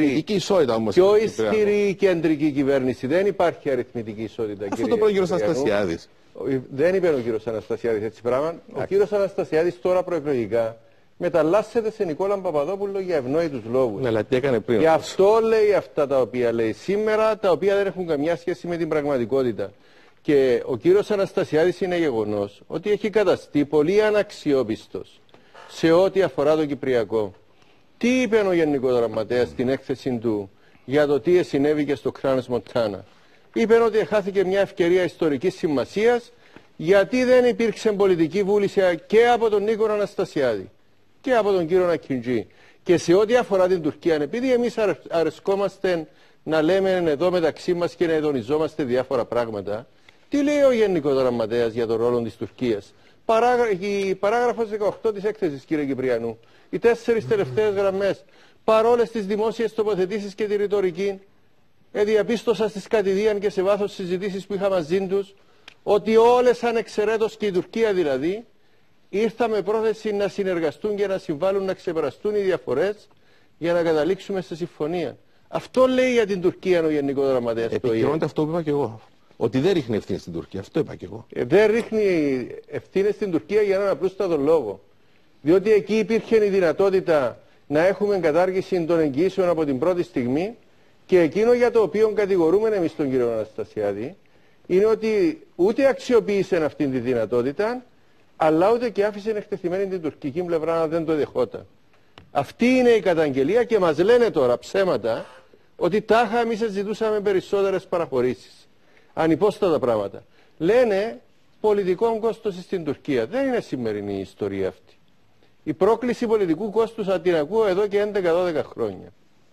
ισχυρή κεντρική κυβέρνηση. Δεν υπάρχει αριθμητική ισότητα. Αυτό το είπε ο κύριος Αναστασιάδης. Δεν είπε ο κύριος Αναστασιάδης έτσι πράγμα. Ο κύριος Αναστασιάδης τώρα προεκλογικά μεταλλάσσεται σε Νικόλα Παπαδόπουλο για ευνόητους λόγους. Ναι, αλλά τι έκανε πριν. Γι' αυτό λέει αυτά τα οποία λέει σήμερα, τα οποία δεν έχουν καμιά σχέση με την πραγματικότητα. Και ο κύριος Αναστασιάδης είναι γεγονός ότι έχει καταστεί πολύ αναξιόπιστος σε ό,τι αφορά το Κυπριακό. Τι είπε ο Γενικός Γραμματέας στην έκθεση του για το τι συνέβη και στο Κράνος Μοντάνα? Είπε ότι χάθηκε μια ευκαιρία ιστορικής σημασίας γιατί δεν υπήρξε πολιτική βούληση και από τον Νίκο Αναστασιάδη και από τον κύριο Ακιντζή. Και σε ό,τι αφορά την Τουρκία, επειδή εμείς αρεσκόμαστε να λέμε εδώ μεταξύ μας και να ειδονιζόμαστε διάφορα πράγματα, τι λέει ο Γενικός Γραμματέας για τον ρόλο της Τουρκίας? Η παράγραφος 18 της έκθεσης, κύριε Κυπριανού, οι 4 τελευταίες γραμμές, παρόλες τις δημόσιες τοποθετήσεις και τη ρητορική, διαπίστωσα στις κατηδίαν και σε βάθος συζητήσεις που είχα μαζί τους, ότι όλες ανεξαιρέτως και η Τουρκία δηλαδή, ήρθαν με πρόθεση να συνεργαστούν και να συμβάλλουν να ξεπεραστούν οι διαφορές για να καταλήξουμε σε συμφωνία. Αυτό λέει για την Τουρκία ο Γενικός Γραμματέας. Επικοινωνείται αυτό που είπα και εγώ. Ότι δεν ρίχνει ευθύνη στην Τουρκία. Αυτό είπα και εγώ. Δεν ρίχνει ευθύνη στην Τουρκία για έναν απλούστατο λόγο. Διότι εκεί υπήρχε η δυνατότητα να έχουμε κατάργηση των εγγυήσεων από την πρώτη στιγμή και εκείνο για το οποίο κατηγορούμε εμείς τον κύριο Αναστασιάδη είναι ότι ούτε αξιοποίησε αυτή τη δυνατότητα, αλλά ούτε και άφησε εκτεθειμένη την τουρκική πλευρά να δεν το δεχόταν. Αυτή είναι η καταγγελία και μας λένε τώρα ψέματα ότι τάχα εμείς ζητούσαμε περισσότερες παραχωρήσεις. Ανυπόστατα πράγματα. Λένε πολιτικό κόστος στην Τουρκία. Δεν είναι σημερινή η ιστορία αυτή. Η πρόκληση πολιτικού κόστους την ακούω εδώ και 11-12 χρόνια.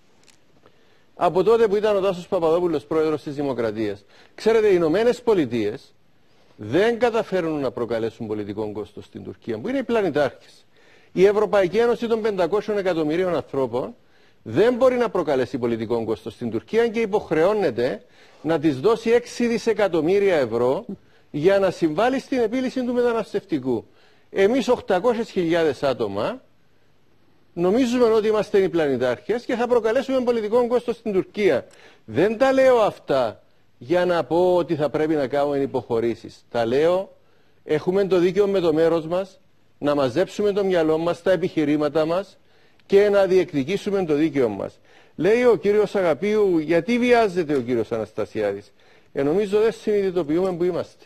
Από τότε που ήταν ο Τάσος Παπαδόπουλος πρόεδρος της Δημοκρατίας. Ξέρετε, οι Ηνωμένες Πολιτείες δεν καταφέρουν να προκαλέσουν πολιτικό κόστος στην Τουρκία, που είναι οι πλανητάρχες. Η Ευρωπαϊκή Ένωση των 500 εκατομμυρίων ανθρώπων δεν μπορεί να προκαλέσει πολιτικό κόστος στην Τουρκία και υποχρεώνεται να της δώσει 6 δισεκατομμύρια ευρώ για να συμβάλλει στην επίλυση του μεταναστευτικού. Εμείς 800.000 άτομα νομίζουμε ότι είμαστε οι πλανητάρχες και θα προκαλέσουμε πολιτικό κόστος στην Τουρκία. Δεν τα λέω αυτά για να πω ότι θα πρέπει να κάνουμε υποχωρήσεις. Τα λέω, έχουμε το δίκαιο με το μέρος μας, να μαζέψουμε το μυαλό μας, τα επιχειρήματα μας και να διεκδικήσουμε το δίκαιο μας. Λέει ο κύριος Αγαπίου, γιατί βιάζεται ο κύριος Αναστασιάδης. Νομίζω δεν συνειδητοποιούμε που είμαστε.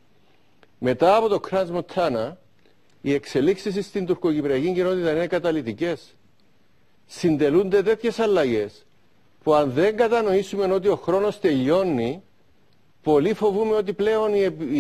Μετά από το Κρανς Μοντάνα, οι εξελίξεις στην τουρκοκυπριακή κοινότητα είναι καταλυτικές. Συντελούνται τέτοιες αλλαγές που αν δεν κατανοήσουμε ότι ο χρόνος τελειώνει, πολύ φοβούμε ότι πλέον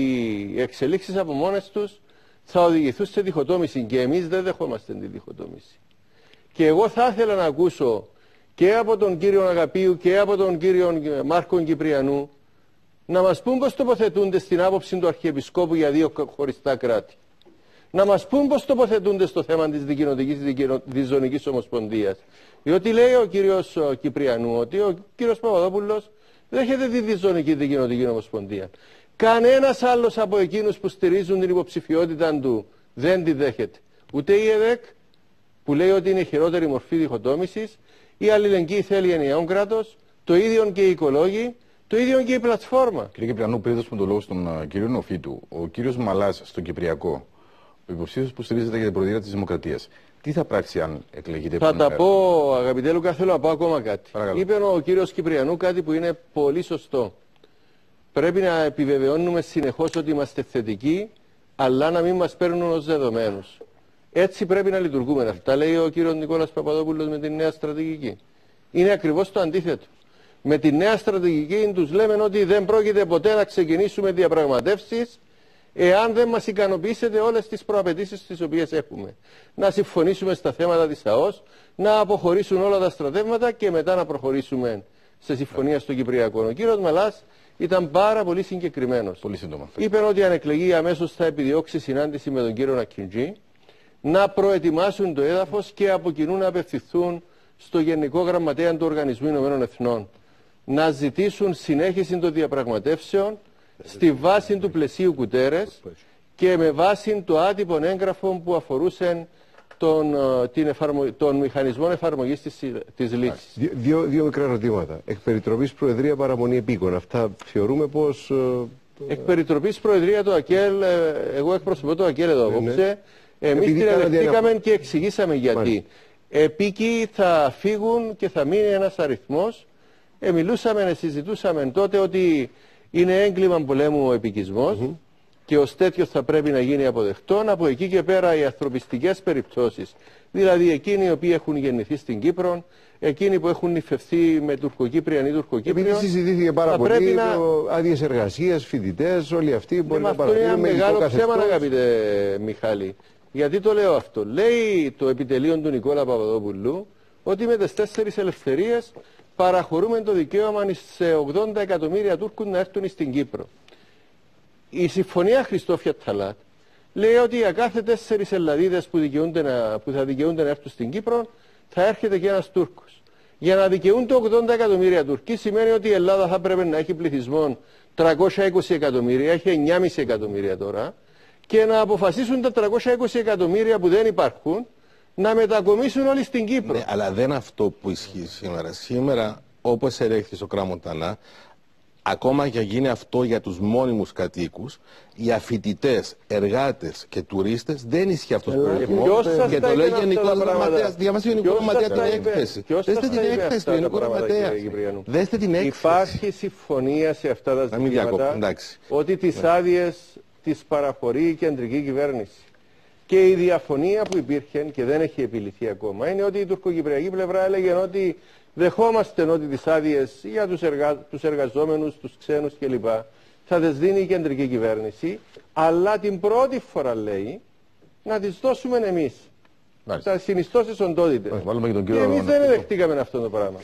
οι εξελίξεις από μόνες τους θα οδηγηθούν σε διχοτόμηση και εμείς δεν δεχόμαστε τη διχοτόμηση. Και εγώ θα ήθελα να ακούσω και από τον κύριο Αγαπίου και από τον κύριο Μάρκο Κυπριανού να μας πούν πώς τοποθετούνται στην άποψη του Αρχιεπισκόπου για δύο χωριστά κράτη. Να μας πούν πώς τοποθετούνται στο θέμα της δικοινοτικής διζωνικής ομοσπονδίας. Διότι λέει ο κύριος Κυπριανού ότι ο κύριος Παπαδόπουλος δέχεται τη διζωνική δικοινοτική ομοσπονδία. Κανένας άλλος από εκείνους που στηρίζουν την υποψηφιότητα του δεν τη δέχεται. Ούτε η ΕΔΕΚ που λέει ότι είναι η χειρότερη μορφή διχοτόμησης, η αλληλεγγύη θέλει ενιαίο κράτος, το ίδιο και οι οικολόγοι, το ίδιο και η πλατφόρμα. Κύριε Κυπριανού, πριν δώσουμε το λόγο στον κύριο Νοφίτου, ο κύριος Μαλάς στο Κυπριακό, ο υποψήφιος που στηρίζεται για την Προεδρία της Δημοκρατίας, τι θα πράξει αν εκλεγείτε? Θα τα πω, αγαπητέ Λουκά, θέλω να πω ακόμα κάτι. Παρακαλώ. Είπε ο κύριος Κυπριανού κάτι που είναι πολύ σωστό. Πρέπει να επιβεβαιώνουμε συνεχώς ότι είμαστε θετικοί, αλλά να μην μας παίρνουν ως δεδομένους. Έτσι πρέπει να λειτουργούμε. Αυτά λέει ο κύριος Νικόλας Παπαδόπουλος με τη νέα στρατηγική. Είναι ακριβώς το αντίθετο. Με τη νέα στρατηγική τους λέμε ότι δεν πρόκειται ποτέ να ξεκινήσουμε διαπραγματεύσεις εάν δεν μας ικανοποιήσετε όλες τις προαπαιτήσεις τις οποίες έχουμε. Να συμφωνήσουμε στα θέματα της ΑΟΣ, να αποχωρήσουν όλα τα στρατεύματα και μετά να προχωρήσουμε σε συμφωνία στο Κυπριακό. Ο κύριος Μαλάς ήταν πάρα πολύ συγκεκριμένος. Πολύ σύντομα. Είπε ότι αν εκλεγεί αμέσως θα επιδιώξει συνάντηση με τον κύριο Ακιντζή, να προετοιμάσουν το έδαφος και από κοινού να απευθυνθούν στο Γενικό Γραμματέα του Οργανισμού Ηνωμένων Εθνών. Να ζητήσουν συνέχιση των διαπραγματεύσεων στη βάση του πλαισίου Κουτέρες και με βάση το άτυπο έγγραφο που αφορούσε των μηχανισμών εφαρμογής της λύσης. Δύο μικρά ερωτήματα. Εκ περιτροπής Προεδρία, παραμονή επίκων. Αυτά θεωρούμε πως... Εκ περιτροπής Προεδρία το ΑΚΕΛ, εγώ εκπροσωπώ το ΑΚΕΛ εδώ απόψε. Εμείς την ελεγχθήκαμε και εξηγήσαμε γιατί. Επίκοι θα φύγουν και θα μείνει ένας αριθμός. Μιλούσαμε, συζητούσαμε τότε ότι είναι έγκλημα πολέμου ο επικισμός και ως τέτοιο θα πρέπει να γίνει αποδεκτό. Από εκεί και πέρα οι ανθρωπιστικές περιπτώσεις, δηλαδή εκείνοι οι οποίοι έχουν γεννηθεί στην Κύπρο, εκείνοι που έχουν νυφευθεί με τουρκοκύπριαν ή τουρκοκύπριον. Επειδή συζητήθηκε πάρα πολύ, άδειες εργασίας, φοιτητές, όλοι αυτοί μπορεί να παραμείνουν. Αυτό είναι ένα μεγάλο ψέμα, αγαπητέ Μιχάλη. Γιατί το λέω αυτό? Λέει το επιτελείο του Νικόλα Παπαδόπουλου ότι με τις 4 ελευθερίες παραχωρούμε το δικαίωμα σε 80 εκατομμύρια Τούρκους να έρθουν στην Κύπρο. Η Συμφωνία Χριστόφια Ταλάτ λέει ότι για κάθε 4 Ελλαδίδες που θα δικαιούνται να έρθουν στην Κύπρο θα έρχεται και ένας Τούρκος. Για να δικαιούνται 80 εκατομμύρια Τουρκοί σημαίνει ότι η Ελλάδα θα πρέπει να έχει πληθυσμό 320 εκατομμύρια, έχει 9,5 εκατομμύρια τώρα, και να αποφασίσουν τα 320 εκατομμύρια που δεν υπάρχουν να μετακομίσουν όλοι στην Κύπρο. Ναι, αλλά δεν αυτό που ισχύει σήμερα. Σήμερα, όπως ελέγχθη στο Κράμοντανά, ακόμα και γίνει αυτό για τους μόνιμους κατοίκους, οι αφιτητές, εργάτες και τουρίστες δεν ισχύει αυτός ο προορισμός. Και το λέει Γενικός Γραμματέας. Διαβάστε Γενικό Γραμματέα την έκθεση. Δέστε την έκθεση του Γενικού Γραμματέα. Δέστε την έκθεση. Υπάρχει συμφωνία σε αυτά τα ζητήματα ότι τις άδειες τις παραχωρεί η κεντρική κυβέρνηση. Και η διαφωνία που υπήρχε και δεν έχει επιληθεί ακόμα είναι ότι η τουρκοκυπριακή πλευρά έλεγε ότι δεχόμαστε ότι τις άδειες για τους εργαζόμενους, τους ξένους κλπ. Θα τις δίνει η κεντρική κυβέρνηση, αλλά την πρώτη φορά λέει να τις δώσουμε εμείς. Τα συνιστώσεις οντότητες. Και εμείς δεν δεχτήκαμε αυτό το πράγμα.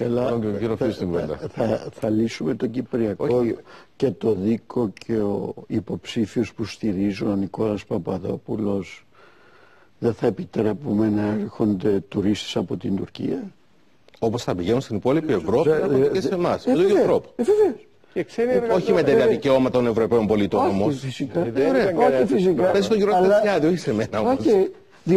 Θα λύσουμε τον Κυπριακό και το Δίκο και ο υποψήφιος που στηρίζουν, ο Νικόλας Παπαδόπουλος. Δεν θα επιτρέπουμε να έρχονται τουρίστες από την Τουρκία. Όπως θα πηγαίνουν στην υπόλοιπη Ευρώπη, και σε εμάς. Με τον ίδιο τρόπο. Όχι με τα δικαιώματα των Ευρωπαίων πολιτών όμως. Όχι φυσικά. Όχι φυσικά. Πες στον κύριο Τεσιάδη, όχι σε μένα όμως. Όχι,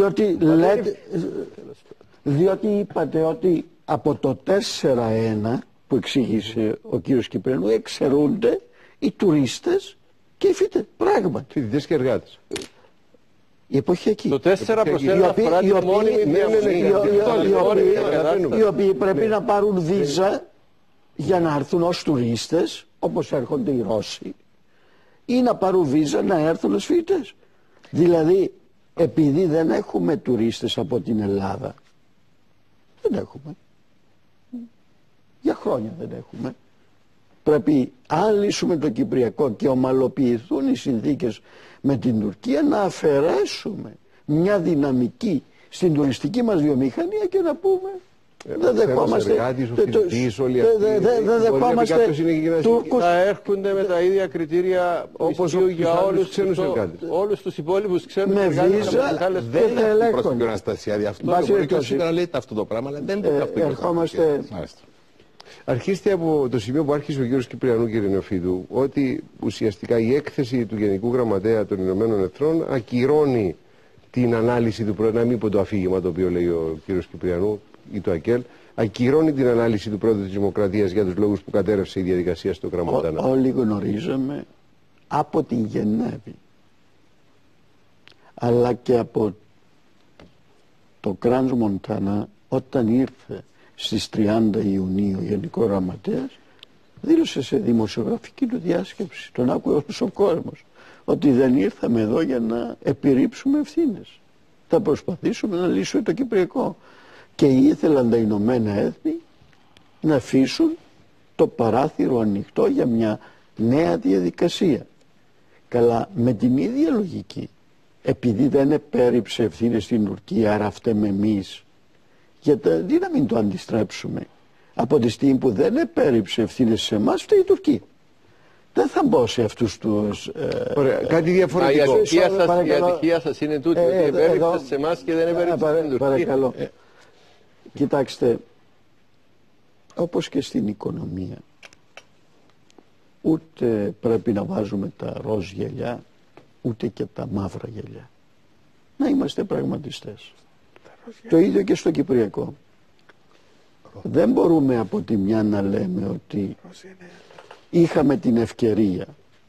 διότι είπατε ότι από το 4-1 που εξήγησε ο κύριος Κυπριανού εξαιρούνται οι τουρίστες και οι φοιτητές. Πράγματι. Φοιτητές και εργάτες. Η εποχή το 4% αφορά τη μόνιμη διαμονή. Οι οποίοι πρέπει να πάρουν βίζα για να έρθουν ως τουρίστες, όπως έρχονται οι Ρώσοι, ή να πάρουν βίζα να έρθουν ως φοιτητές. Δηλαδή, επειδή δεν έχουμε τουρίστες από την Ελλάδα, δεν έχουμε. Για χρόνια δεν έχουμε. Πρέπει, αν λύσουμε το Κυπριακό και ομαλοποιηθούν οι συνθήκες με την Τουρκία, να αφαιρέσουμε μια δυναμική στην τουριστική μας βιομηχανία και να πούμε δεν δεχόμαστε Τούρκους. Θα έρχονται με τα ίδια κριτήρια όπως για όλους τους υπόλοιπους ξένους εργάτες. Με βίζα δεν θα ελέγχουν. Ερχόμαστε. Αρχίστε από το σημείο που άρχισε ο κύριος Κυπριανού, κύριε Νεοφίδου, ότι ουσιαστικά η έκθεση του Γενικού Γραμματέα των Ηνωμένων Εθνών ακυρώνει την ανάλυση του να μην πω το αφήγημα το οποίο λέει ο κύριος Κυπριανού ή το ΑΚΕΛ, ακυρώνει την ανάλυση του Πρόεδρου της Δημοκρατίας για τους λόγους που κατέρευσε η διαδικασία στο Γραμματάνα. Όλοι γνωρίζαμε από την Γενέβη, αλλά και από το Κράνς Μοντάνα, όταν ήρθε στις 30 Ιουνίου ο Γενικός Γραμματέας, δήλωσε σε δημοσιογραφική του διάσκεψη, τον άκουε όλος ο κόσμος, ότι δεν ήρθαμε εδώ για να επιρρύψουμε ευθύνες. Θα προσπαθήσουμε να λύσουμε το Κυπριακό. Και ήθελαν τα Ηνωμένα Έθνη να αφήσουν το παράθυρο ανοιχτό για μια νέα διαδικασία. Καλά, με την ίδια λογική, επειδή δεν επέριψε ευθύνες στην Τουρκία, άρα φταίμε εμείς, γιατί να μην το αντιστρέψουμε. Από τη στιγμή που δεν επέριψε ευθύνες σε εμάς, φταίει η Τουρκία. Δεν θα μπω σε αυτούς τους... κάτι διαφορετικό. Η ατυχία σας είναι τούτη, ότι επέριψε σε εμάς και δεν επέριψε στην Τουρκία. Παρακαλώ. Κοιτάξτε, όπως και στην οικονομία, ούτε πρέπει να βάζουμε τα ροζ γυαλιά, ούτε και τα μαύρα γυαλιά. Να είμαστε πραγματιστές. Το ίδιο και στο Κυπριακό. Δεν μπορούμε από τη μια να λέμε ότι είχαμε την ευκαιρία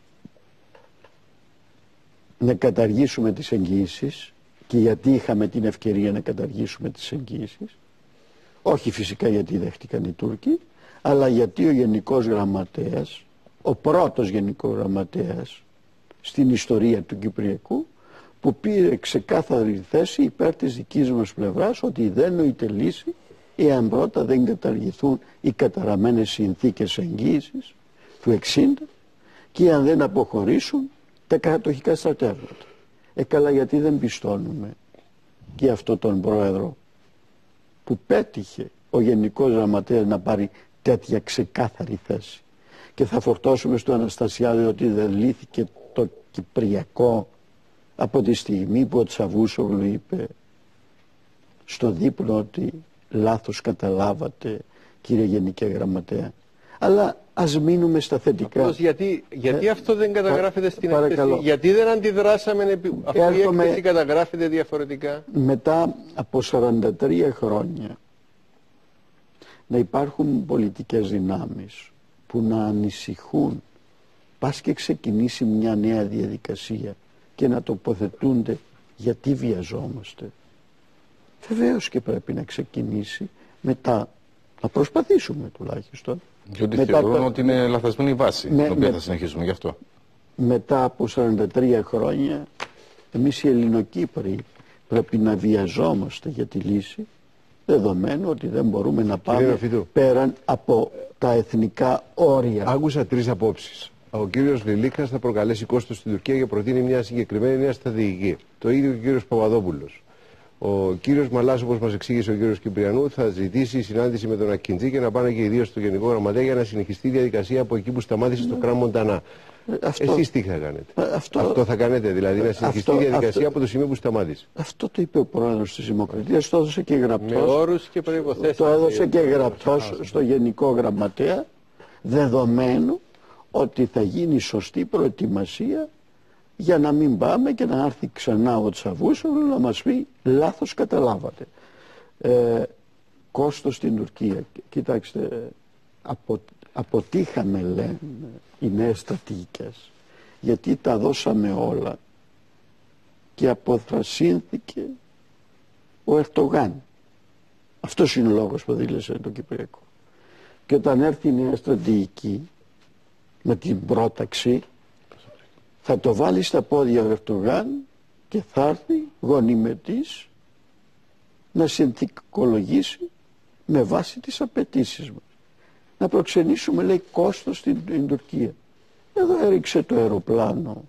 να καταργήσουμε τις εγγυήσεις, και γιατί είχαμε την ευκαιρία να καταργήσουμε τις εγγυήσεις, όχι φυσικά γιατί δέχτηκαν οι Τούρκοι, αλλά γιατί ο Γενικός Γραμματέας, ο πρώτος Γενικός Γραμματέας στην ιστορία του Κυπριακού, που πήρε ξεκάθαρη θέση υπέρ της δικής μας πλευράς ότι δεν νοείται λύση εάν πρώτα δεν καταργηθούν οι καταραμένες συνθήκες εγγύησης του 60 και αν δεν αποχωρήσουν τα κατοχικά στρατεύματα. Καλά, γιατί δεν πιστώνουμε και αυτό τον πρόεδρο που πέτυχε ο Γενικός Γραμματέας να πάρει τέτοια ξεκάθαρη θέση. Και θα φορτώσουμε στο Αναστασιάδη ότι δεν λύθηκε το Κυπριακό από τη στιγμή που ο Τσαβούσογλου είπε στο δίπλο ότι λάθος καταλάβατε, κύριε Γενική Γραμματέα. Αλλά ας μείνουμε στα θετικά. Γιατί αυτό δεν καταγράφεται στην έκθεση, γιατί δεν αντιδράσαμε αφού η έκθεση καταγράφεται διαφορετικά. Μετά από 43 χρόνια να υπάρχουν πολιτικές δυνάμεις που να ανησυχούν πας και ξεκινήσει μια νέα διαδικασία και να τοποθετούνται γιατί βιαζόμαστε. Βεβαίως και πρέπει να ξεκινήσει μετά, να προσπαθήσουμε τουλάχιστον. Και ότι θεωρούν ότι είναι λαθασμένη η βάση, την οποία θα συνεχίσουμε γι' αυτό. Μετά από 43 χρόνια, εμείς οι Ελληνοκύπροι πρέπει να βιαζόμαστε για τη λύση, δεδομένου ότι δεν μπορούμε να πάμε πέραν από τα εθνικά όρια. Άκουσα 3 απόψεις. Ο κύριος Λιλίκας θα προκαλέσει κόστος στην Τουρκία και προτείνει μια συγκεκριμένη νέα στρατηγική. Το ίδιο και ο κύριος Παπαδόπουλος. Ο κύριος Μαλάς, όπως μας εξήγησε ο κύριος Κυπριανού, θα ζητήσει συνάντηση με τον Ακκιντζή και να πάνε και οι δύο στο Γενικό Γραμματέα για να συνεχιστεί η διαδικασία από εκεί που σταμάτησε στο Κράμ Μοντανά. Εσείς τι θα κάνετε? Αυτό θα κάνετε, δηλαδή να συνεχιστεί η διαδικασία από το σημείο που σταμάτησε. Αυτό το είπε ο πρόεδρος της Δημοκρατίας, το έδωσε και γραπτός. Με όρους και προϋποθέσεις. Το έδωσε και γραπτός στο Γενικό Γραμματέα, δεδομένου ότι θα γίνει σωστή προετοιμασία για να μην πάμε και να έρθει ξανά ο Τσαβούσογλου να μας πει λάθος καταλάβατε. Κόστος στην Τουρκία. Κοιτάξτε, αποτύχαμε, λένε οι νέες στρατηγικές, γιατί τα δώσαμε όλα και αποθρασύνθηκε ο Ερτογάν. Αυτός είναι ο λόγος που δήλωσε το Κυπριακό. Και όταν έρθει η νέα στρατηγική με την πρόταξη, θα το βάλει στα πόδια ο Ερτογάν και θα έρθει γονιμετής να συνθηκολογήσει με βάση τις απαιτήσεις μας. Να προξενήσουμε, λέει, κόστος στην Τουρκία. Εδώ έριξε το αεροπλάνο,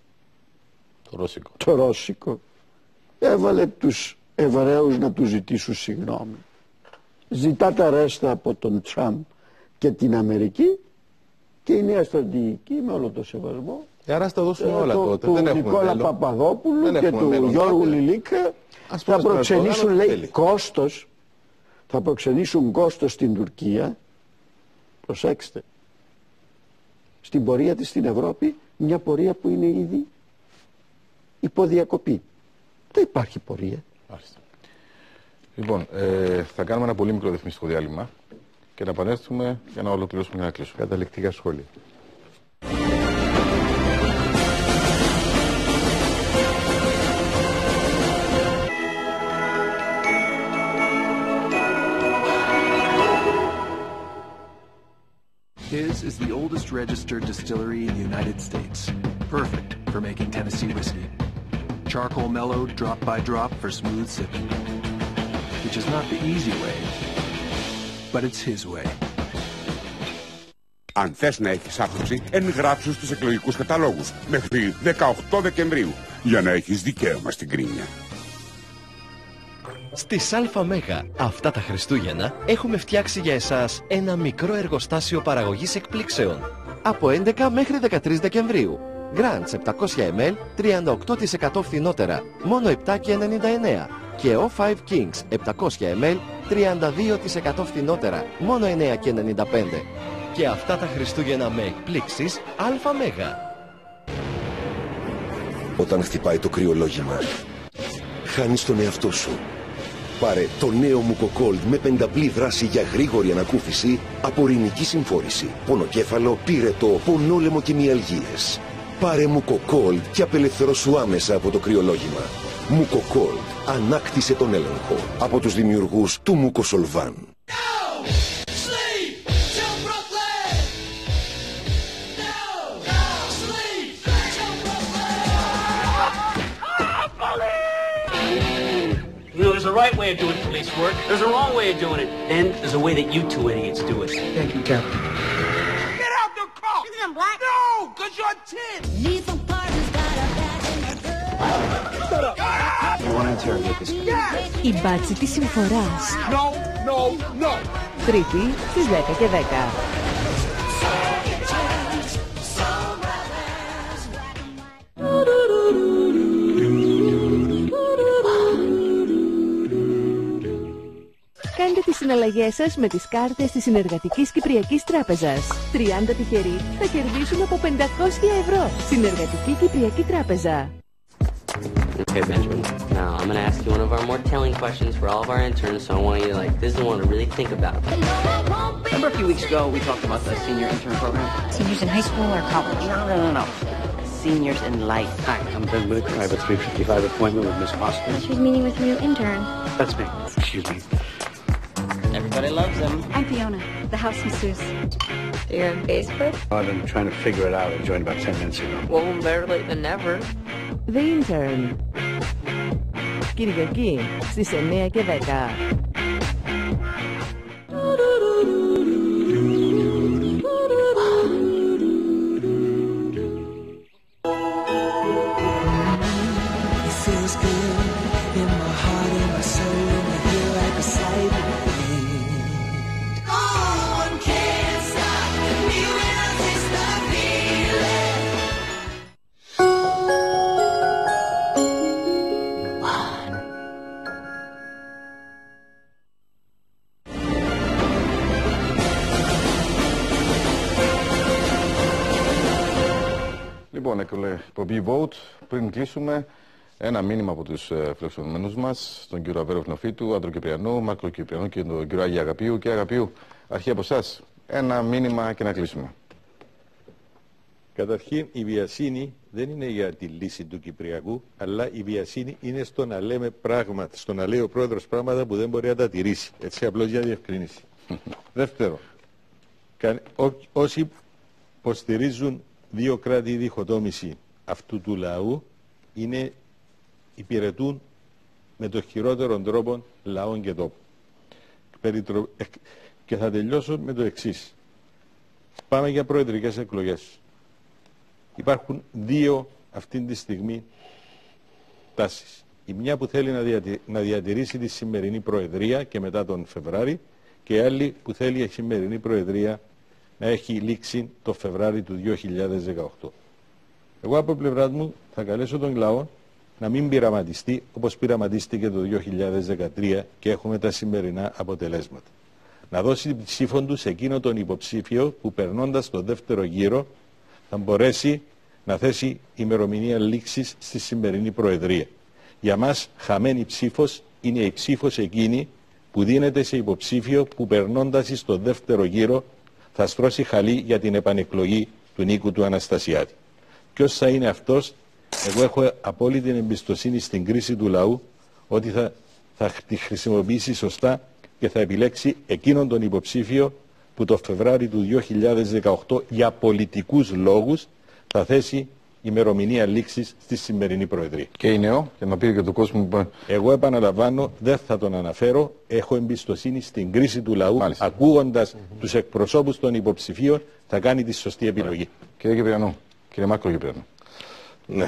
το ρώσικο. Έβαλε τους Εβραίους να τους ζητήσουν συγγνώμη. Ζητά τα ρέστα από τον Τραμπ και την Αμερική και η νέα στρατηγική, με όλο το σεβασμό, άρα στα δώσουμε όλα τότε. Του Νικόλα Παπαδόπουλου και του Γιώργου Λιλίκα θα προξενήσουν, λέει, κόστος, θα προξενήσουν κόστος στην Τουρκία. Προσέξτε, στην πορεία της στην Ευρώπη, μια πορεία που είναι ήδη υποδιακοπή. Δεν υπάρχει πορεία. Λοιπόν, θα κάνουμε ένα πολύ μικρό διαφημιστικό διάλειμμα και να επανέλθουμε για να ολοκληρώσουμε και να κλείσουμε. Καταληκτικά σχόλια. His is the oldest registered distillery in the United States. Perfect for making Tennessee whiskey. Charcoal mellowed drop by drop for smooth sipping. Which is not the easy way, but it's his way. Αν θες να έχεις άποψη, εγγράψου στους εκλογικούς καταλόγους μέχρι 18 Δεκεμβρίου για να έχεις δικαίωμα στην κρίνια. Στις ΑΜ αυτά τα Χριστούγεννα έχουμε φτιάξει για εσάς ένα μικρό εργοστάσιο παραγωγής εκπλήξεων. Από 11 μέχρι 13 Δεκεμβρίου. Grants 700 ml 38% φθηνότερα, μόνο 7,99. Και O5 Kings 700 ml 32% φθηνότερα, μόνο 9,95. Και αυτά τα Χριστούγεννα με εκπλήξεις ΑΜ. Όταν χτυπάει το κρυολόγημα, χάνεις τον εαυτό σου. Πάρε το νέο Muco Cold με πενταπλή δράση για γρήγορη ανακούφιση από ειρηνική συμφόρηση, πονοκέφαλο, πύρετο, πονόλεμο και μυαλγίες. Πάρε Muco Cold και απελευθερώσου άμεσα από το κρυολόγημα. Muco Cold. Ανάκτησε τον έλεγχο. Από τους δημιουργούς του Muco Solvan. You know, there's a right way of doing police work. There's a wrong way of doing it. Then there's a way that you two idiots do it. Thank you, Captain. Get out the car! Because I'm black? No, because you're tin! Lethal Party's got a bag in the good. Shut up! I want to interrogate this. Yes! Η μπάτση της συμφοράς. No, no, no! Τρίτη στις 10 και 10. Κάντε τις συναλλαγές σας με τις κάρτες της Συνεργατικής Κυπριακής Τράπεζας. 30 τυχεροί θα κερδίσουν από 500 ευρώ. Συνεργατική Κυπριακή Τράπεζα. Okay, Benjamin. Now I'm going to ask you one of our more telling questions for all of our interns, so I want you to, this is the one to really think about. Remember a few weeks ago we talked about the senior intern program? Seniors in high school or college? No. Seniors in life. Hi, I'm Ben Whitaker. I have a 3:55 appointment with Miss Austin. She's meeting with a new intern. That's me. Excuse me. Everybody loves him. I'm Fiona, the house masseuse. You're on Facebook? I've been trying to figure it out. I joined about 10 minutes ago. Well, better late than never. The Intern. Κυριακή στις 9 και 10. Λοιπόν, εκπομπή Vote. Πριν κλείσουμε, ένα μήνυμα από τους φιλοξενούμενους μας, τον κύριο Αβέρο Φνοφίτου, Άντρο Κυπριανού, Μάρκο Κυπριανού και τον κύριο Άγια Αγαπίου. Κύριε Αγαπίου, αρχή από εσάς, ένα μήνυμα και να κλείσουμε. Καταρχήν, η βιασύνη δεν είναι για τη λύση του Κυπριακού, αλλά η βιασύνη είναι στο να λέμε πράγματα, στο να λέει ο πρόεδρος πράγματα που δεν μπορεί να τα τηρήσει. Έτσι, απλώς για διευκρίνηση. Δεύτερο, όσοι υποστηρίζουν δύο κράτη διχοτόμηση αυτού του λαού υπηρετούν με το χειρότερο τρόπο λαών και τόπου. Και θα τελειώσω με το εξής. Πάμε για προεδρικές εκλογές. Υπάρχουν δύο αυτή τη στιγμή τάσεις. Η μια που θέλει να διατηρήσει τη σημερινή προεδρία και μετά τον Φεβράρι, και η άλλη που θέλει η σημερινή προεδρία να έχει λήξει το Φεβράρι του 2018. Εγώ από πλευρά μου θα καλέσω τον λαό να μην πειραματιστεί όπως πειραματίστηκε το 2013 και έχουμε τα σημερινά αποτελέσματα. Να δώσει την ψήφο του σε εκείνο τον υποψήφιο που περνώντας το δεύτερο γύρο θα μπορέσει να θέσει ημερομηνία λήξης στη σημερινή προεδρία. Για μας χαμένη ψήφος είναι η ψήφος εκείνη που δίνεται σε υποψήφιο που περνώντας στο δεύτερο γύρο θα στρώσει χαλί για την επανεκλογή του Νίκου του Αναστασιάδη. Ποιος θα είναι αυτός? Εγώ έχω απόλυτη εμπιστοσύνη στην κρίση του λαού ότι θα τη χρησιμοποιήσει σωστά και θα επιλέξει εκείνον τον υποψήφιο που το Φεβράρι του 2018 για πολιτικούς λόγους θα θέσει ημερομηνία λήξης στη σημερινή προεδρία. Και η νέο, για να πει και του κόσμου. Εγώ επαναλαμβάνω, δεν θα τον αναφέρω. Έχω εμπιστοσύνη στην κρίση του λαού. Ακούγοντας τους εκπροσώπους των υποψηφίων, θα κάνει τη σωστή επιλογή. Κύριε Κυπριανού, κύριε Μάρκο Κυπριανού. Ναι.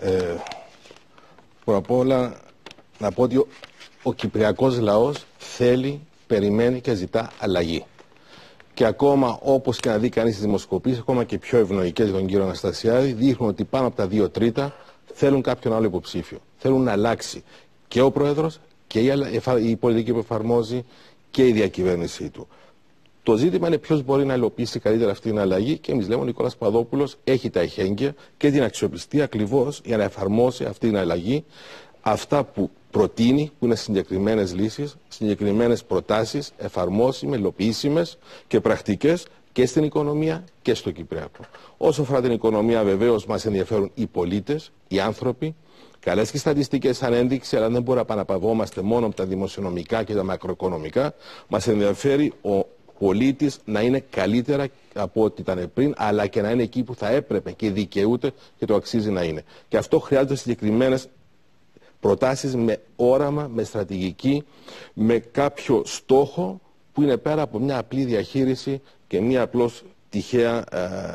Πρώτα απ' όλα να πω ότι ο κυπριακός λαός θέλει, περιμένει και ζητά αλλαγή. Και ακόμα όπως και να δει κανείς τις δημοσκοπήσεις, ακόμα και πιο ευνοϊκές για τον κύριο Αναστασιάδη, δείχνουν ότι πάνω από τα 2/3 θέλουν κάποιον άλλο υποψήφιο. Θέλουν να αλλάξει και ο πρόεδρος και η πολιτική που εφαρμόζει και η διακυβέρνησή του. Το ζήτημα είναι ποιος μπορεί να υλοποιήσει καλύτερα αυτή την αλλαγή και εμείς λέμε ο Νικόλας Παπαδόπουλος έχει τα εχέγγυα και την αξιοπιστία ακριβώς για να εφαρμόσει αυτή την αλλαγή. Αυτά που προτείνει, που είναι συγκεκριμένες λύσεις, συγκεκριμένες προτάσεις, εφαρμόσιμες, υλοποιήσιμες και πρακτικές και στην οικονομία και στο Κυπριακό. Όσο αφορά την οικονομία, βεβαίως μας ενδιαφέρουν οι πολίτες, οι άνθρωποι. Καλές και στατιστικές σαν ένδειξη, αλλά δεν μπορούμε να επαναπαυόμαστε μόνο από τα δημοσιονομικά και τα μακροοικονομικά. Μας ενδιαφέρει ο πολίτης να είναι καλύτερα από ό,τι ήταν πριν, αλλά και να είναι εκεί που θα έπρεπε και δικαιούται και το αξίζει να είναι. Και αυτό χρειάζεται συγκεκριμένες προτάσεις με όραμα, με στρατηγική, με κάποιο στόχο που είναι πέρα από μια απλή διαχείριση και μια απλώς τυχαία,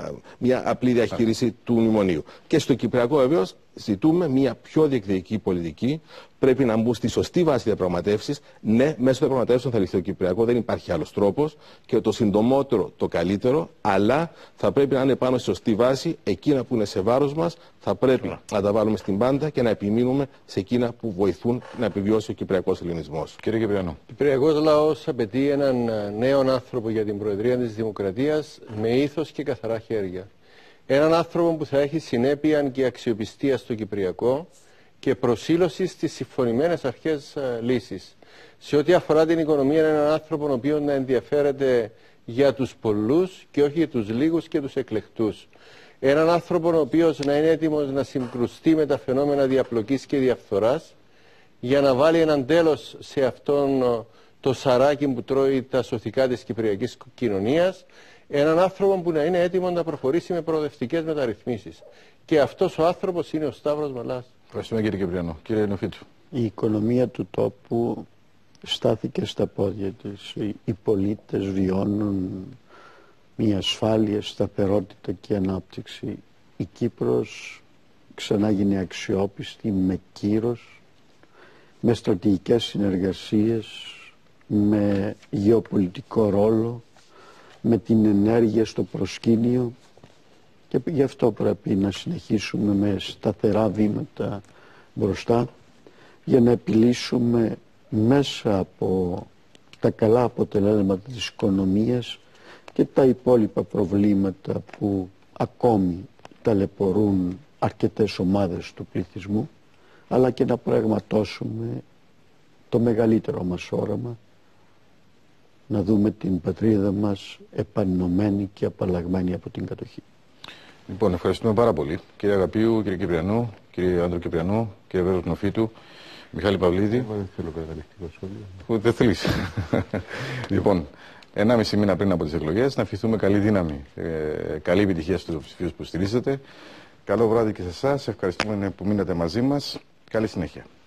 μια απλή διαχείριση του μνημονίου. Και στο Κυπριακό βεβαίως ζητούμε μια πιο διεκδικητική πολιτική. Πρέπει να μπουν στη σωστή βάση διαπραγματεύσεις. Ναι, μέσω των διαπραγματεύσεων θα λυθεί το Κυπριακό, δεν υπάρχει άλλος τρόπος. Και το συντομότερο το καλύτερο, αλλά θα πρέπει να είναι πάνω στη σωστή βάση. Εκείνα που είναι σε βάρος μας θα πρέπει να τα βάλουμε στην πάντα και να επιμείνουμε σε εκείνα που βοηθούν να επιβιώσει ο Κυπριακός ελληνισμός. Κύριε Κυπριανό. Ο Κυπριακός λαός απαιτεί έναν νέο άνθρωπο για την Προεδρία της Δημοκρατίας με ήθος και καθαρά χέρια. Έναν άνθρωπο που θα έχει συνέπεια και αξιοπιστία στο Κυπριακό και προσήλωση στις συμφωνημένες αρχές λύσης. Σε ό,τι αφορά την οικονομία, είναι έναν άνθρωπο ο οποίος να ενδιαφέρεται για τους πολλούς και όχι για τους λίγους και τους εκλεκτούς. Έναν άνθρωπο ο οποίος να είναι έτοιμος να συγκρουστεί με τα φαινόμενα διαπλοκής και διαφθοράς για να βάλει έναν τέλος σε αυτόν το σαράκι που τρώει τα σωθικά της κυπριακής κοινωνίας. Έναν άνθρωπο που να είναι έτοιμο να προχωρήσει με προοδευτικές μεταρρυθμίσεις. Και αυτός ο άνθρωπος είναι ο Σταύρος Μαλάς. Ευχαριστούμε κύριε Κυπριανό. Κύριε Νοφίτσου. Η οικονομία του τόπου στάθηκε στα πόδια της. Οι πολίτες βιώνουν μια ασφάλεια, σταθερότητα και ανάπτυξη. Η Κύπρος ξανά γίνει αξιόπιστη με κύρος, με στρατηγικές συνεργασίες, με γεωπολιτικό ρόλο, με την ενέργεια στο προσκήνιο, και γι' αυτό πρέπει να συνεχίσουμε με σταθερά βήματα μπροστά για να επιλύσουμε μέσα από τα καλά αποτελέσματα της οικονομίας και τα υπόλοιπα προβλήματα που ακόμη ταλαιπωρούν αρκετές ομάδες του πληθυσμού, αλλά και να πραγματώσουμε το μεγαλύτερο μας όραμα, να δούμε την πατρίδα μας επανενωμένη και απαλλαγμένη από την κατοχή. Λοιπόν, ευχαριστούμε πάρα πολύ. Κύριε Αγαπίου, κύριε Κυπριανού, κύριε Άντρο Κυπριανού, κύριε Βέρος Νοφίτου, Μιχάλη Παυλίδη. Δεν θέλω καταληκτικό σχόλιο. Δεν θέλεις. Λοιπόν, 1,5 μήνα πριν από τις εκλογές, να ευχηθούμε καλή δύναμη, καλή επιτυχία στους υποψηφίους που στηρίζετε. Καλό βράδυ και σε εσάς. Ευχαριστούμε που μείνατε μαζί μας. Καλή συνέχεια.